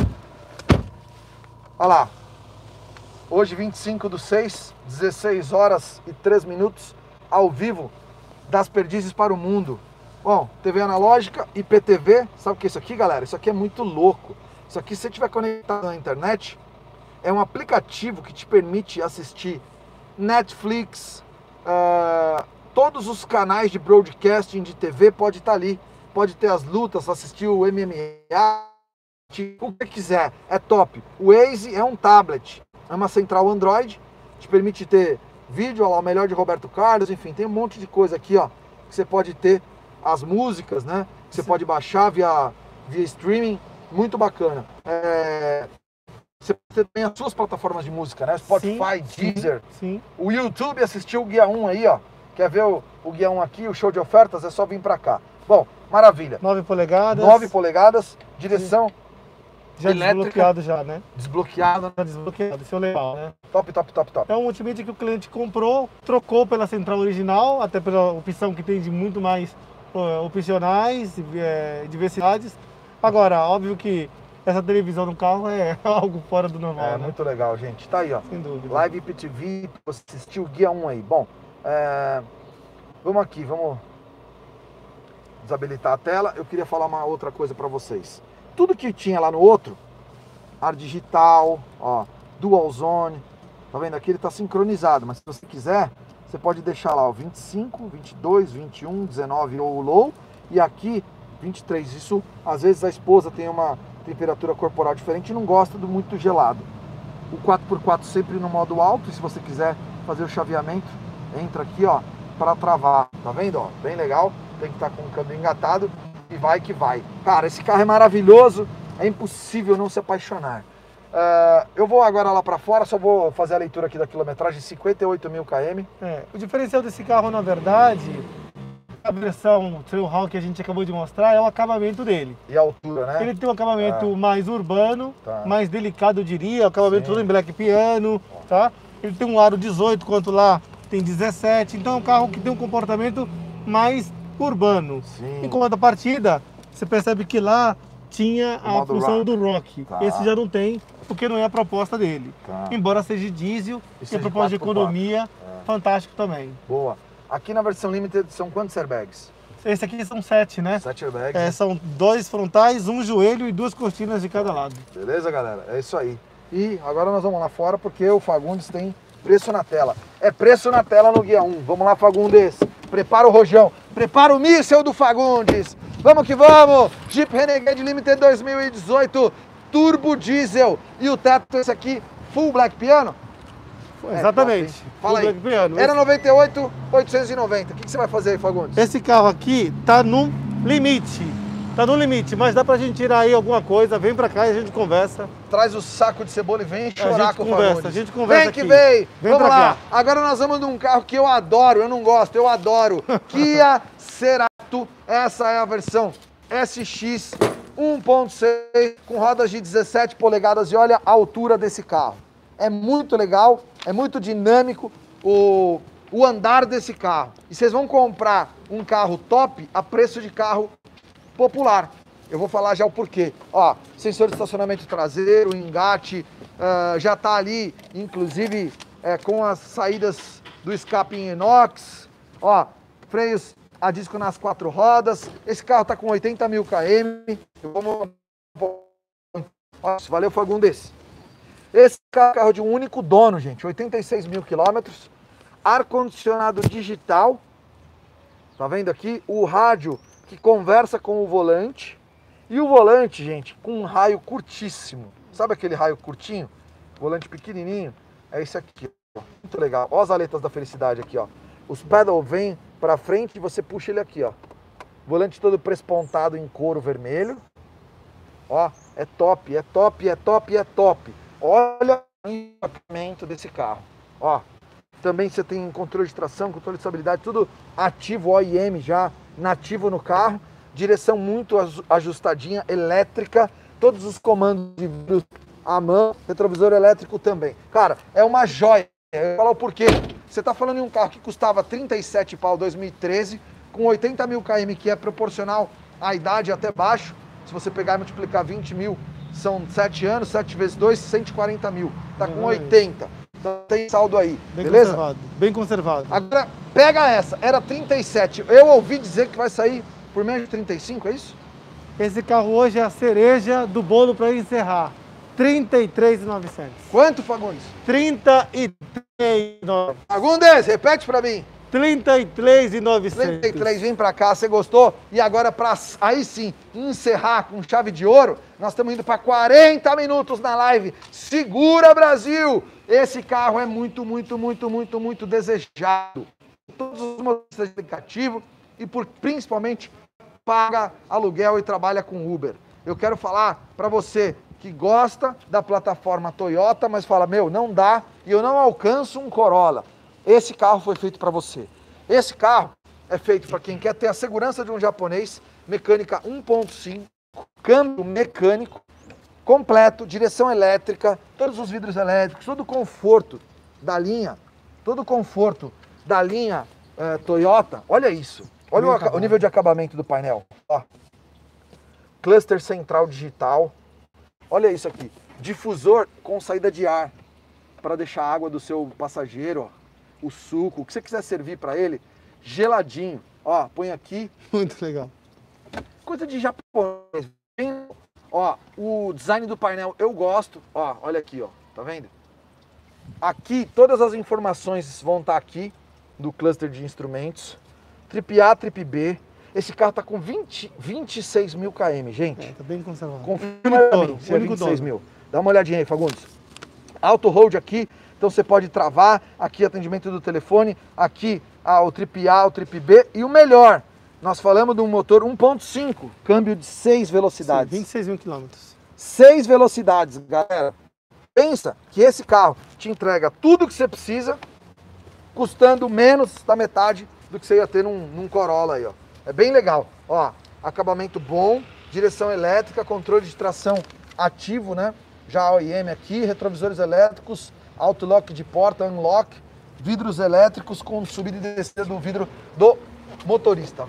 Olha lá. Hoje, 25/6, 16 horas e 3 minutos, ao vivo, das Perdizes para o Mundo. Bom, TV analógica, IPTV, sabe o que é isso aqui, galera? Isso aqui é muito louco. Isso aqui, se você estiver conectado na internet, é um aplicativo que te permite assistir Netflix, todos os canais de broadcasting de TV pode estar ali. Pode ter as lutas, assistir o MMA, o que quiser, é top. O Waze é um tablet, é uma central Android, te permite ter vídeo, olha lá, o melhor de Roberto Carlos, enfim, tem um monte de coisa aqui, ó, que você pode ter as músicas, né, que você pode baixar via streaming, muito bacana. Você tem as suas plataformas de música, né, Spotify, Deezer, sim. O YouTube assistiu o Guia 1 aí, ó, quer ver o Guia 1 aqui, o show de ofertas, é só vir pra cá. Bom, maravilha. 9 polegadas. 9 polegadas, direção já elétrica. Desbloqueado já, né? Desbloqueado. Já desbloqueado, isso é legal, né? Top, top, top, top. É um multimídia que o cliente comprou, trocou pela central original, até pela opção que tem de muito mais opcionais, diversidades. Agora, óbvio que essa televisão no carro é algo fora do normal, né? Muito legal, gente. Tá aí, ó. Sem dúvida. Live IPTV, você assistiu o Guia 1 aí. Bom, vamos aqui, vamos desabilitar a tela. Eu queria falar uma outra coisa para vocês. Tudo que tinha lá no outro, ar digital, ó, dual zone, tá vendo? Aqui ele tá sincronizado, mas se você quiser, você pode deixar lá o 25, 22, 21, 19 ou o low, e aqui 23. Isso, às vezes a esposa tem uma temperatura corporal diferente e não gosta do muito gelado. O 4x4 sempre no modo alto, e se você quiser fazer o chaveamento, entra aqui, ó, para travar, tá vendo, ó? Bem legal, tem que estar com o câmbio engatado e vai que vai. Cara, esse carro é maravilhoso, é impossível não se apaixonar. Eu vou agora lá para fora, só vou fazer a leitura aqui da quilometragem, 58.000 km. O diferencial desse carro, na verdade, a versão Trailhawk que a gente acabou de mostrar é o acabamento dele. E a altura, né? Ele tem um acabamento mais urbano, mais delicado, eu diria, o acabamento todo em Black Piano, tá? Ele tem um aro 18, quanto lá tem 17, então é um carro que tem um comportamento mais urbano. Sim. Em contrapartida, você percebe que lá tinha a função do rock. Esse já não tem, porque não é a proposta dele. Embora seja diesel e a proposta de economia, fantástico também. Boa. Aqui na versão Limited são quantos airbags? Esse aqui são 7, né? 7 airbags. São 2 frontais, um joelho e 2 cortinas de cada lado. Beleza, galera? É isso aí. E agora nós vamos lá fora porque o Fagundes tem preço na tela. É preço na tela no Guia 1. Vamos lá, Fagundes. Prepara o rojão. Prepara o míssel do Fagundes. Vamos que vamos. Jeep Renegade Limited 2018. Turbo diesel. E o teto esse aqui, full Black Piano? Exatamente. Fala aí. Era 98.890. O que você vai fazer aí, Fagundes? Esse carro aqui tá no limite. Tá no limite, mas dá pra gente tirar aí alguma coisa. Vem pra cá e a gente conversa. Traz o saco de cebola e vem chorar com o Fagundes. A gente conversa aqui. Vem. Vamos lá. Cá. Agora nós vamos num carro que eu adoro. Eu não gosto, eu adoro. Kia Cerato. Essa é a versão SX 1.6 com rodas de 17 polegadas. E olha a altura desse carro. É muito legal, é muito dinâmico o andar desse carro. E vocês vão comprar um carro top a preço de carro popular. Eu vou falar já o porquê. Ó, sensor de estacionamento traseiro, engate, já tá ali, inclusive, com as saídas do escape em inox. Ó, freios a disco nas 4 rodas. Esse carro tá com 80.000 km. Valeu, Fagundes. Esse carro é carro de um único dono, gente. 86.000 quilômetros. Ar-condicionado digital. Tá vendo aqui? O rádio que conversa com o volante. E o volante, gente, com um raio curtíssimo. Sabe aquele raio curtinho? Volante pequenininho. É esse aqui, ó. Muito legal. Ó as aletas da felicidade aqui, ó. Os pedal vêm pra frente e você puxa ele aqui, ó. Volante todo prespontado em couro vermelho. Ó. É top, é top, é top, é top. Olha o equipamento desse carro. Ó, também você tem controle de tração, controle de estabilidade, tudo ativo, OIM já nativo no carro. Direção muito ajustadinha, elétrica, todos os comandos de vidro à mão, retrovisor elétrico também. Cara, é uma joia. Eu vou falar o porquê. Você tá falando em um carro que custava 37 pau 2013, com 80 mil km, que é proporcional à idade até baixo. Se você pegar e multiplicar 20 mil, são 7 anos, 7 vezes 2, 140 mil. Tá com 80. Então tem saldo aí, bem beleza? Conservado, bem conservado. Agora, pega essa. Era 37. Eu ouvi dizer que vai sair por menos de 35, é isso? Esse carro hoje é a cereja do bolo para encerrar. 33.900. Quanto, Fagundes? 33.900. Fagundes, repete pra mim. 33.900. 33, vem pra cá, você gostou? E agora, pra aí sim, encerrar com chave de ouro, nós estamos indo para 40 minutos na live. Segura, Brasil! Esse carro é muito, muito, muito, muito, muito desejado. Todos os motoristas de aplicativo e principalmente paga aluguel e trabalha com Uber. Eu quero falar para você que gosta da plataforma Toyota, mas fala, meu, não dá e eu não alcanço um Corolla. Esse carro foi feito para você. Esse carro é feito para quem quer ter a segurança de um japonês, mecânica 1.5, câmbio mecânico completo, direção elétrica, todos os vidros elétricos, todo o conforto da linha, Toyota. Olha isso. Olha o nível de acabamento do painel. Ó. Cluster central digital. Olha isso aqui. Difusor com saída de ar para deixar a água do seu passageiro, ó, o suco, o que você quiser servir para ele, geladinho. Ó, põe aqui. Muito legal. Coisa de japonês. Ó, o design do painel eu gosto. Ó, olha aqui, ó. Tá vendo? Aqui, todas as informações vão estar aqui do cluster de instrumentos. Trip A, Trip B. Esse carro tá com 26 mil km, gente. Tá bem conservado. Confirma pra mim, se é 26 mil. Dá uma olhadinha aí, Fagundes. Auto Hold aqui, então você pode travar. Aqui atendimento do telefone. Aqui o Trip A, o Trip B. E o melhor, nós falamos de um motor 1.5, câmbio de 6 velocidades. Sim, 26 mil quilômetros. 6 velocidades, galera. Pensa que esse carro te entrega tudo que você precisa, custando menos da metade do que você ia ter num Corolla aí, ó. É bem legal. Ó, acabamento bom, direção elétrica, controle de tração ativo, né? Já OIM aqui, retrovisores elétricos, auto-lock de porta, unlock, vidros elétricos com subida e descida do vidro do motorista.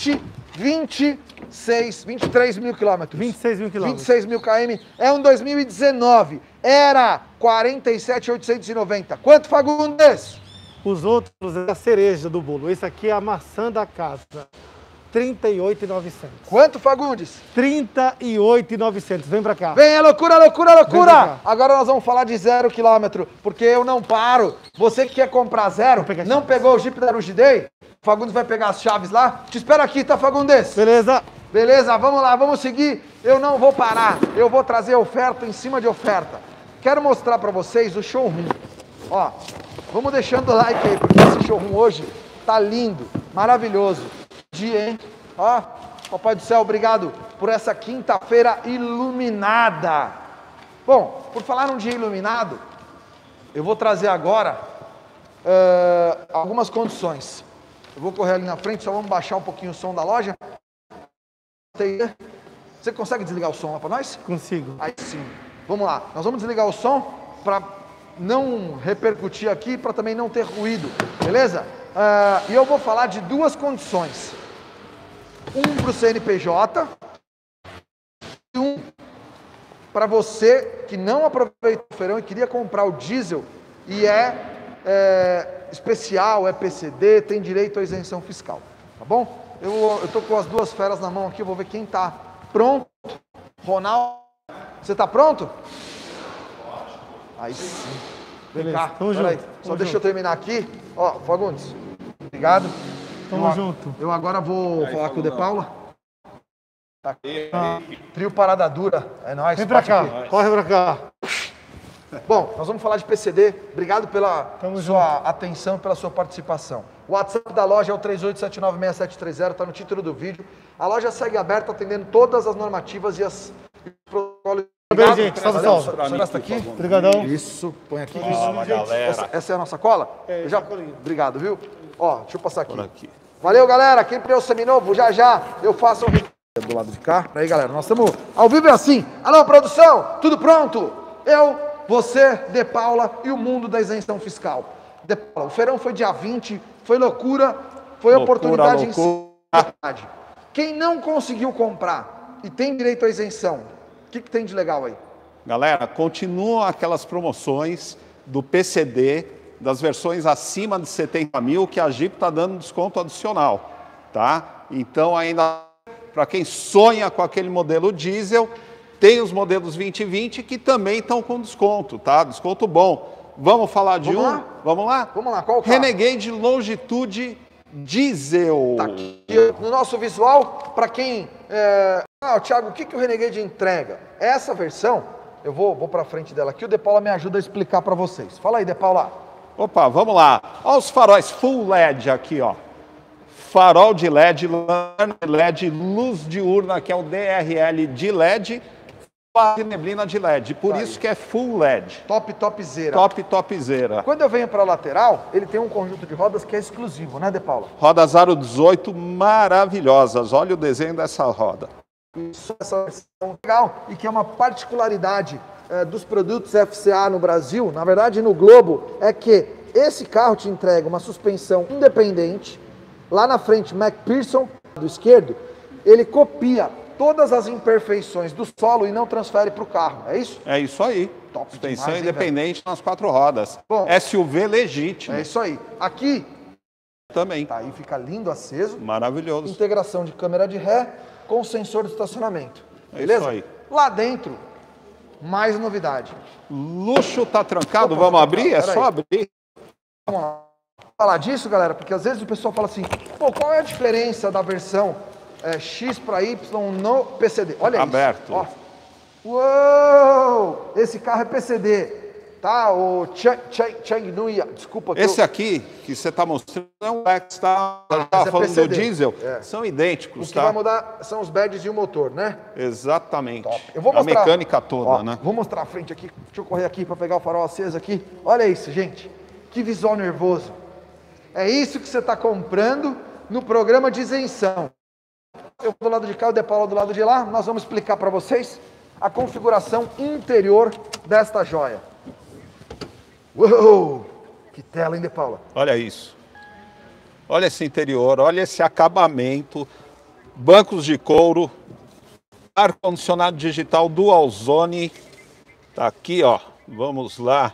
23 mil quilômetros. 26 mil quilômetros. 26 mil km. É um 2019. Era 47.890. Quanto, Fagundes? Os outros é a cereja do bolo. Esse aqui é a maçã da casa. 38.900. Quanto, Fagundes? 38.900. Vem pra cá. Vem, é loucura, loucura, loucura! Agora nós vamos falar de 0 km, porque eu não paro. Você que quer comprar zero, não pegou o Jeep da Rush Day? O Fagundes vai pegar as chaves lá. Te espero aqui, tá, Fagundes? Beleza. Beleza, vamos lá, vamos seguir. Eu não vou parar. Eu vou trazer oferta em cima de oferta. Quero mostrar pra vocês o showroom. Ó, vamos deixando o like aí, porque esse showroom hoje tá lindo, maravilhoso. Dia, hein? Ó, Papai do Céu, obrigado por essa quinta-feira iluminada. Bom, por falar num dia iluminado, eu vou trazer agora algumas condições. Eu vou correr ali na frente, só vamos baixar um pouquinho o som da loja. Você consegue desligar o som lá para nós? Consigo. Aí sim. Vamos lá, nós vamos desligar o som para não repercutir aqui, para também não ter ruído, beleza? E eu vou falar de duas condições. Um para o CNPJ e um para você que não aproveitou o feirão e queria comprar o diesel e especial, é PCD, tem direito à isenção fiscal, tá bom? Eu tô com as duas feras na mão aqui, eu vou ver quem tá pronto. Ronaldo, você tá pronto? Aí sim. Vem cá, peraí, só deixa eu terminar aqui. Ó, Fagundes, obrigado. Tamo junto. Eu agora vou falar com o De Paula. Tá. Trio Parada Dura, é nóis. Vem pra cá, corre pra cá. Bom, nós vamos falar de PCD. Obrigado pela sua atenção, pela sua participação. O WhatsApp da loja é o 38796730, está no título do vídeo. A loja segue aberta, atendendo todas as normativas e os protocolos Bem, gente, salve, salve. Você gosta aqui? Obrigadão. Isso, põe aqui. Fala, galera. Essa é a nossa cola? É, já... colinha. Obrigado, viu? Ó, deixa eu passar aqui. Por aqui. Valeu, galera. Quem pneu seminovo, já eu faço um... do lado de cá. Aí, galera, nós estamos ao vivo, é assim. Alô, produção, tudo pronto? Eu, você, De Paula e o mundo da isenção fiscal. De Paula, o feirão foi dia 20, foi loucura, foi oportunidade em si. Quem não conseguiu comprar e tem direito à isenção, o que tem de legal aí? Galera, continuam aquelas promoções do PCD, das versões acima de 70 mil, que a Jeep está dando desconto adicional, tá? Então, ainda para quem sonha com aquele modelo diesel, tem os modelos 2020 que também estão com desconto, tá? Desconto bom. Vamos falar de Vamos lá? Vamos lá? Vamos lá, qual carro? Renegade Longitude Diesel. Tá aqui no nosso visual, para quem... Thiago, o que o Renegade entrega? Essa versão, eu vou para frente dela aqui, o De Paula me ajuda a explicar para vocês. Fala aí, De Paula. Opa, vamos lá. Olha os faróis full LED aqui, ó. Farol de LED, lanterna de LED, luz diurna, que é o DRL de LED, de neblina de LED. Por Tá isso aí. que é full LED. Topzera. Topzera. Quando eu venho para a lateral, ele tem um conjunto de rodas que é exclusivo, né, De Paula? Rodas Aro 18 maravilhosas. Olha o desenho dessa roda. Isso, essa versão legal e que é uma particularidade dos produtos FCA no Brasil, na verdade no globo, é que esse carro te entrega uma suspensão independente. Lá na frente, McPherson, do esquerdo, ele copia todas as imperfeições do solo e não transfere para o carro, é isso? É isso aí. Top Suspensão demais, hein, independente nas 4 rodas. Bom, SUV legítimo. É isso aí. Aqui, Também. tá aí, fica lindo aceso. Maravilhoso. Integração de câmera de ré com sensor de estacionamento. É Beleza? isso aí. Lá dentro, mais novidade. Luxo tá trancado, Opa, vamos tá abrir? É trancado, só peraí. abrir. Vamos lá. Falar disso, galera, porque às vezes o pessoal fala assim, pô, qual é a diferença da versão X para Y no PCD? Olha Aberto. isso. Ó. Uou! Esse carro é PCD, tá? O Chang Nui, desculpa. Esse aqui que você está mostrando é um Lex, tá? Estava é falando do PCD. diesel. É. São O idênticos, que tá? vai mudar são os badges e o motor, né? Exatamente. Top. Eu vou a mostrar. mecânica toda, Ó, né? Vou mostrar a frente aqui. Deixa eu correr aqui para pegar o farol aceso aqui. Olha isso, gente. Que visual nervoso. É isso que você está comprando no programa de isenção. Eu do lado de cá, o De Paula do lado de lá. Nós vamos explicar para vocês a configuração interior desta joia. Uou! Que tela, hein, De Paula? Olha isso. Olha esse interior, olha esse acabamento. Bancos de couro. Ar-condicionado digital Dual Zone. Tá aqui, ó. Vamos lá.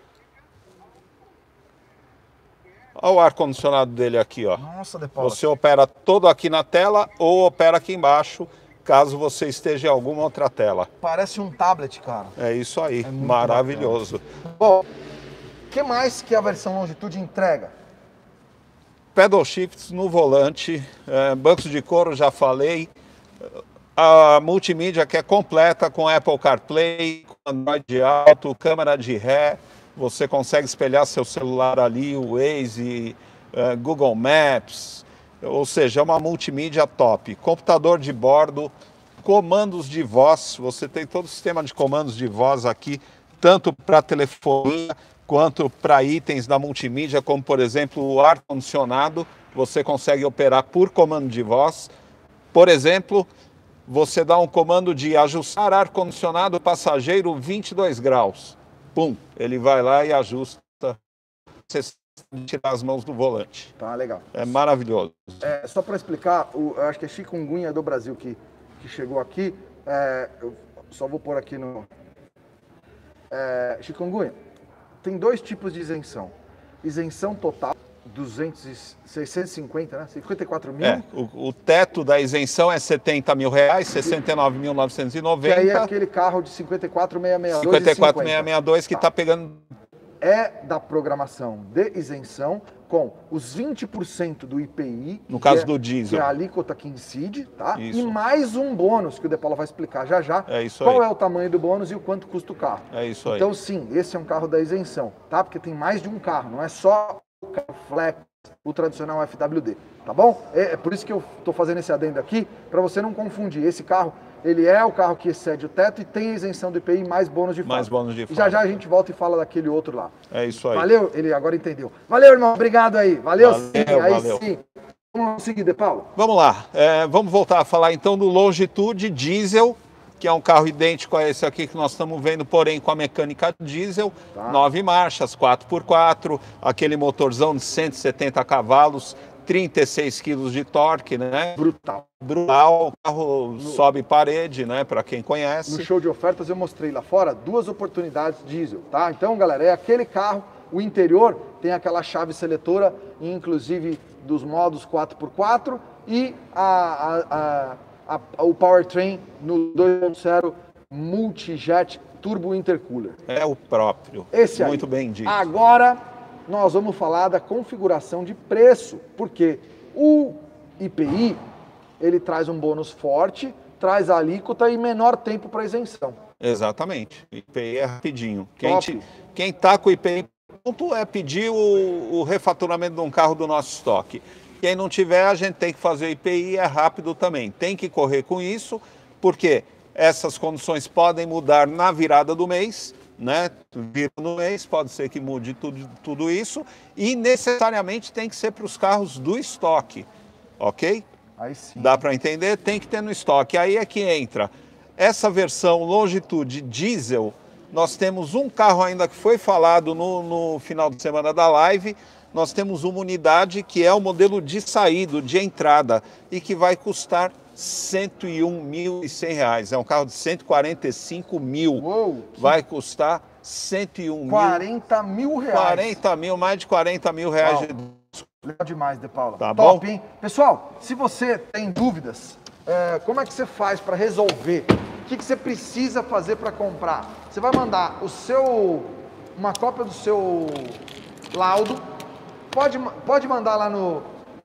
Olha o ar-condicionado dele aqui, ó. Nossa, De Paula. Você opera todo aqui na tela ou opera aqui embaixo, caso você esteja em alguma outra tela. Parece um tablet, cara. É isso aí, muito maravilhoso. Bom, o que mais que a versão Longitude entrega? Pedal shifts no volante, bancos de couro, já falei. A multimídia que é completa com Apple CarPlay, com Android Auto, câmera de ré. Você consegue espelhar seu celular ali, o Waze, Google Maps, ou seja, é uma multimídia top. Computador de bordo, comandos de voz, você tem todo o sistema de comandos de voz aqui, tanto para telefonia quanto para itens da multimídia, como por exemplo o ar-condicionado, você consegue operar por comando de voz. Por exemplo, você dá um comando de ajustar ar-condicionado passageiro 22 graus. Pum, ele vai lá e ajusta, você tirar as mãos do volante. Tá, legal. É maravilhoso. Só para explicar, eu acho que é chikungunya do Brasil que chegou aqui. Eu só vou pôr aqui no... chikungunya, tem 2 tipos de isenção. Isenção total, 650, né? 54 mil. O teto da isenção é R$70 mil, R$ 69.990. Que aí é aquele carro de 54.662. 54.662 que está pegando... É da programação de isenção com os 20% do IPI. No caso do diesel. Que é a alíquota que incide, tá? Isso. E mais um bônus, que o De Paula vai explicar já já. É isso qual aí. é o tamanho do bônus e o quanto custa o carro. É isso aí. Então, sim, esse é um carro da isenção, tá? Porque tem mais de um carro, não é só o carro flex, o tradicional FWD, tá bom? É por isso que eu estou fazendo esse adendo aqui, para você não confundir. Esse carro, ele é o carro que excede o teto e tem isenção do IPI mais bônus de fábrica. Mais bônus de E fábrica. já a gente volta e fala daquele outro lá. É isso aí. Valeu? Ele agora entendeu. Valeu, irmão. Obrigado aí. Valeu, sim. Aí valeu. sim. Vamos seguir, De Paulo? Vamos lá, vamos voltar a falar então do Longitude Diesel, que é um carro idêntico a esse aqui que nós estamos vendo, porém com a mecânica diesel, 9 marchas, 4x4, aquele motorzão de 170 cavalos, 36 quilos de torque, né? Brutal. Brutal, o carro sobe parede, né? Para quem conhece. No show de ofertas eu mostrei lá fora 2 oportunidades diesel, tá? Então, galera, é aquele carro, o interior tem aquela chave seletora, inclusive dos modos 4x4 e o powertrain no 2.0 Multijet Turbo Intercooler. É o próprio. Esse aí. Muito bem dito. Agora nós vamos falar da configuração de preço, porque o IPI ele traz um bônus forte, traz a alíquota e menor tempo para isenção. Exatamente. O IPI é rapidinho. Top. Quem está com o IPI pronto é pedir o refaturamento de um carro do nosso estoque. Quem não tiver, a gente tem que fazer o IPI, é rápido também. Tem que correr com isso, porque essas condições podem mudar na virada do mês, né? Vira no mês, pode ser que mude tudo isso, e necessariamente tem que ser para os carros do estoque, ok? Aí sim. Dá para entender? Tem que ter no estoque. Aí é que entra essa versão Longitude Diesel. Nós temos um carro ainda que foi falado no final de semana da live. Nós temos uma unidade que é o modelo de saída, de entrada, e que vai custar R$ 101.100. É um carro de 145 mil. Uou, vai custar 101 40 mil reais. 40 mil, mais de 40 mil reais. Uau. Legal demais, De Paula. Tá Top, bom? hein? Pessoal, se você tem dúvidas, como é que você faz para resolver? O que você precisa fazer para comprar? Você vai mandar uma cópia do seu laudo. Pode mandar lá no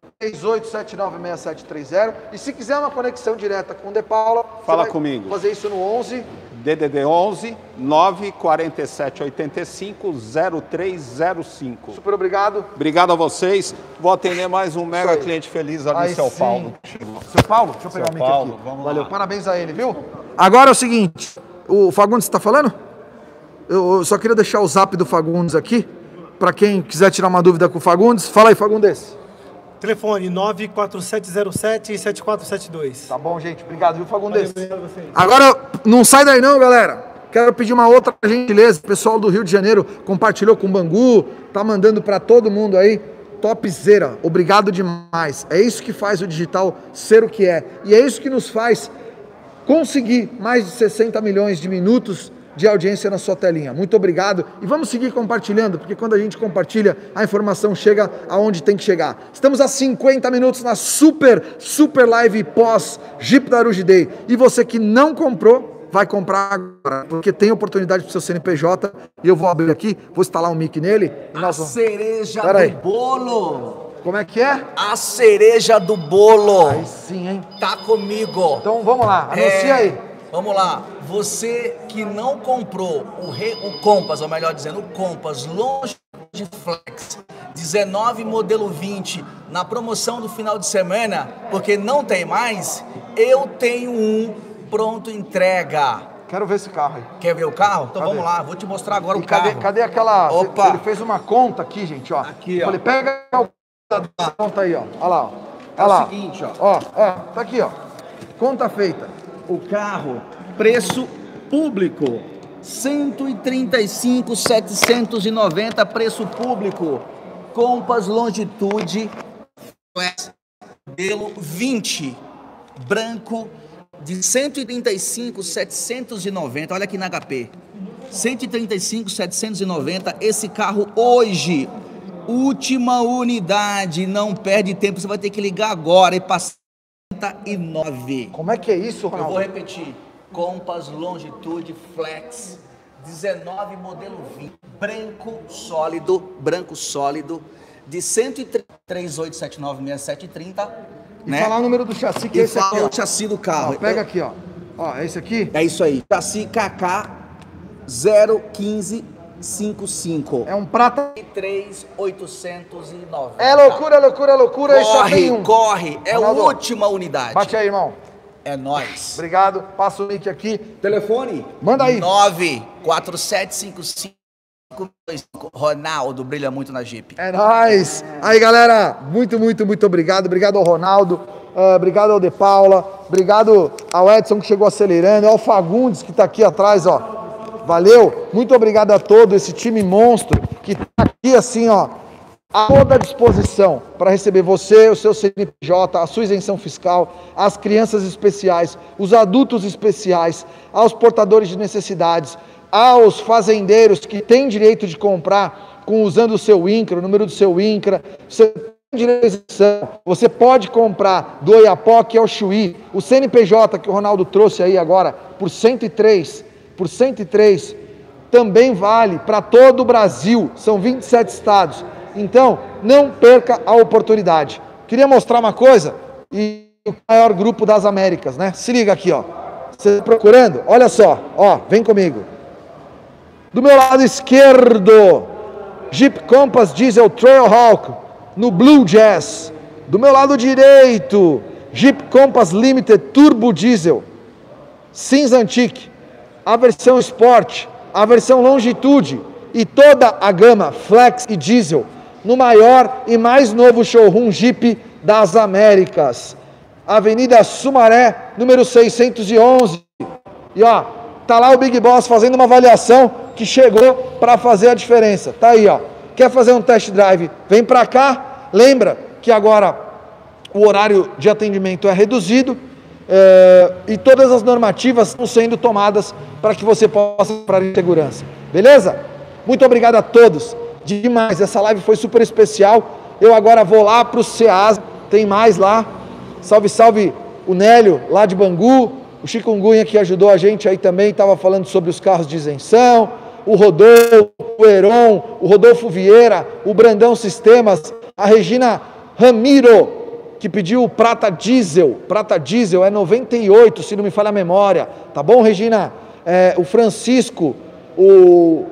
38796730. E se quiser uma conexão direta com o De Paula, fala você vai comigo. fazer isso no 11 DDD 11 94785 0305. Super obrigado. Obrigado a vocês. Vou atender mais um mega aí. cliente feliz ali, Aí seu sim. Paulo. Seu Paulo? Deixa eu pegar o mic Paulo, aqui. vamos Valeu, lá. parabéns a ele, viu? Agora é o seguinte, o Fagundes está falando? Eu só queria deixar o zap do Fagundes aqui, para quem quiser tirar uma dúvida com o Fagundes. Fala aí, Fagundes. Telefone 94707-7472. Tá bom, gente. Obrigado, viu, Fagundes? Obrigado a vocês. Agora, não sai daí não, galera. Quero pedir uma outra gentileza. O pessoal do Rio de Janeiro compartilhou com o Bangu, tá mandando para todo mundo aí. Topzera. Obrigado demais. É isso que faz o digital ser o que é. E é isso que nos faz conseguir mais de 60 milhões de minutos de audiência na sua telinha. Muito obrigado e vamos seguir compartilhando, porque quando a gente compartilha, a informação chega aonde tem que chegar. Estamos a 50 minutos na super live pós Jeep da Aruji Day. E você que não comprou, vai comprar agora, porque tem oportunidade para o seu CNPJ e eu vou abrir aqui, vou instalar um mic nele. E A cereja do bolo. Como é que é? A cereja do bolo. Aí sim, hein? Tá comigo. Então vamos lá, anuncia aí. Vamos lá. Você que não comprou o Compass, ou melhor dizendo, o Compass Longitude Flex 19 modelo 20 na promoção do final de semana, porque não tem mais, eu tenho um pronto entrega. Quero ver esse carro aí. Quer ver o carro? Então Cadê? vamos lá, vou te mostrar agora E o carro. cadê aquela... Opa. Ele fez uma conta aqui, gente, ó. Aqui, Eu ó. falei, pega a conta aí, ó. Olha lá, ó. É Olha lá. o seguinte, ó. Ó, tá aqui, ó. Conta feita. O carro, preço público, 135.790, preço público. Compass Longitude Flex modelo 20, branco, de 135.790, olha aqui na HP. 135.790, esse carro hoje, última unidade, não perde tempo, você vai ter que ligar agora e passar 9. Como é que é isso, Eu vou Ronaldo? repetir. Compass Longitude Flex 19 modelo 20, branco sólido, de 138796730, E né? falar o número do chassi, que é E esse aqui, fala ó. o chassi do Ó, carro. pega aqui, ó. Ó, é esse aqui? É isso aí. Chassi KK 55. É um prata. 3.890. É loucura, loucura, loucura. Corre, só tem um. Corre. É a Ronaldo, última unidade. bate aí, irmão. É nóis. Obrigado. Passa o link aqui. Telefone? Manda aí. 94755. Ronaldo brilha muito na Jeep. É nóis. Aí, galera, muito, muito, muito obrigado. Obrigado ao Ronaldo, obrigado ao De Paula, obrigado ao Edson que chegou acelerando, ao Fagundes que tá aqui atrás, ó. Valeu. Muito obrigado a todo esse time monstro que tá aqui assim, ó, à toda disposição para receber você, o seu CNPJ, a sua isenção fiscal, as crianças especiais, os adultos especiais, aos portadores de necessidades, aos fazendeiros que têm direito de comprar usando o seu INCRA, o número do seu INCRA. Você tem direito à isenção. Você pode comprar do Oiapoque ao Chuí, o CNPJ que o Ronaldo trouxe aí agora por 103, também vale para todo o Brasil, são 27 estados. Então, não perca a oportunidade. Queria mostrar uma coisa, e o maior grupo das Américas, né? Se liga aqui, ó. Você está procurando? Olha só, ó, vem comigo. Do meu lado esquerdo, Jeep Compass Diesel Trailhawk no Blue Jazz. Do meu lado direito, Jeep Compass Limited Turbo Diesel, cinza antique, a versão Sport, a versão Longitude e toda a gama Flex e Diesel no maior e mais novo showroom Jeep das Américas. Avenida Sumaré, número 611. E ó, tá lá o Big Boss fazendo uma avaliação que chegou para fazer a diferença. Tá aí, ó. Quer fazer um test drive? Vem para cá. Lembra que agora o horário de atendimento é reduzido e todas as normativas estão sendo tomadas para que você possa comprar em segurança. Beleza? Muito obrigado a todos. Demais. Essa live foi super especial. Eu agora vou lá para o Ceasa. Tem mais lá. Salve, salve o Nélio lá de Bangu. O Chikungunya que ajudou a gente aí também, estava falando sobre os carros de isenção, o Rodolfo, o Heron, o Rodolfo Vieira, o Brandão Sistemas, a Regina Ramiro, que pediu o Prata Diesel é 98, se não me falha a memória, tá bom, Regina? O Francisco, o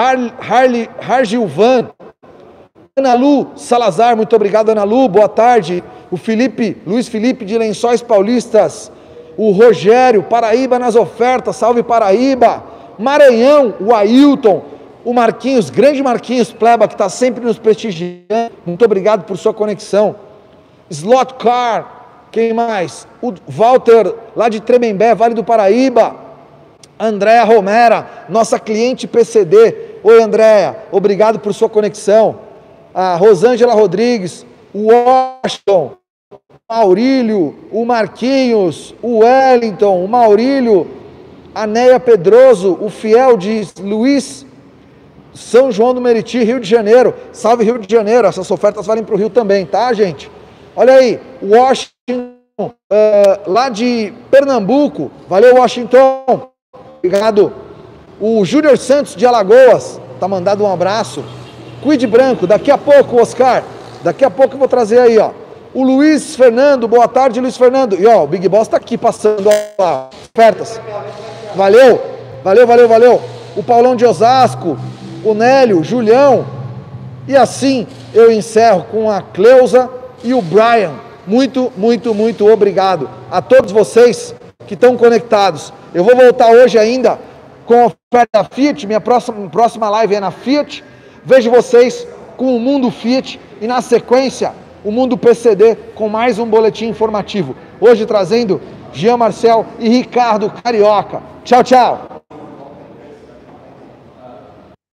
Hargilvan, Ana Lu Salazar, muito obrigado, Ana Lu, boa tarde. O Luiz Felipe de Lençóis Paulistas, o Rogério, Paraíba nas ofertas, salve Paraíba, Maranhão, o Ailton, o Marquinhos, grande Marquinhos Pleba, que está sempre nos prestigiando, muito obrigado por sua conexão. Slot Car, quem mais? O Walter, lá de Tremembé, Vale do Paraíba, Andréa Romera, nossa cliente PCD, oi Andréa, obrigado por sua conexão. A Rosângela Rodrigues, o Washington, Maurílio, o Marquinhos, o Wellington, o Maurílio, a Neia Pedroso, o Fiel de Luiz, São João do Meriti, Rio de Janeiro. Salve Rio de Janeiro, essas ofertas valem para o Rio também, tá, gente? Olha aí, Washington, lá de Pernambuco, valeu Washington, obrigado. O Júnior Santos de Alagoas, tá mandado um abraço. Quid Branco, daqui a pouco, Oscar, daqui a pouco eu vou trazer aí, ó. O Luiz Fernando, boa tarde, Luiz Fernando. E ó, o Big Boss tá aqui passando ó, ofertas. Valeu, valeu, valeu, valeu. O Paulão de Osasco, o Nélio, Julião. E assim eu encerro com a Cleusa e o Brian. Muito, muito, muito obrigado a todos vocês que estão conectados. Eu vou voltar hoje ainda com a oferta da Fiat. Minha próxima live é na Fiat. Vejo vocês com o Mundo Fiat e na sequência o Mundo PCD com mais um boletim informativo. Hoje trazendo Jean Marcel e Ricardo Carioca. Tchau, tchau.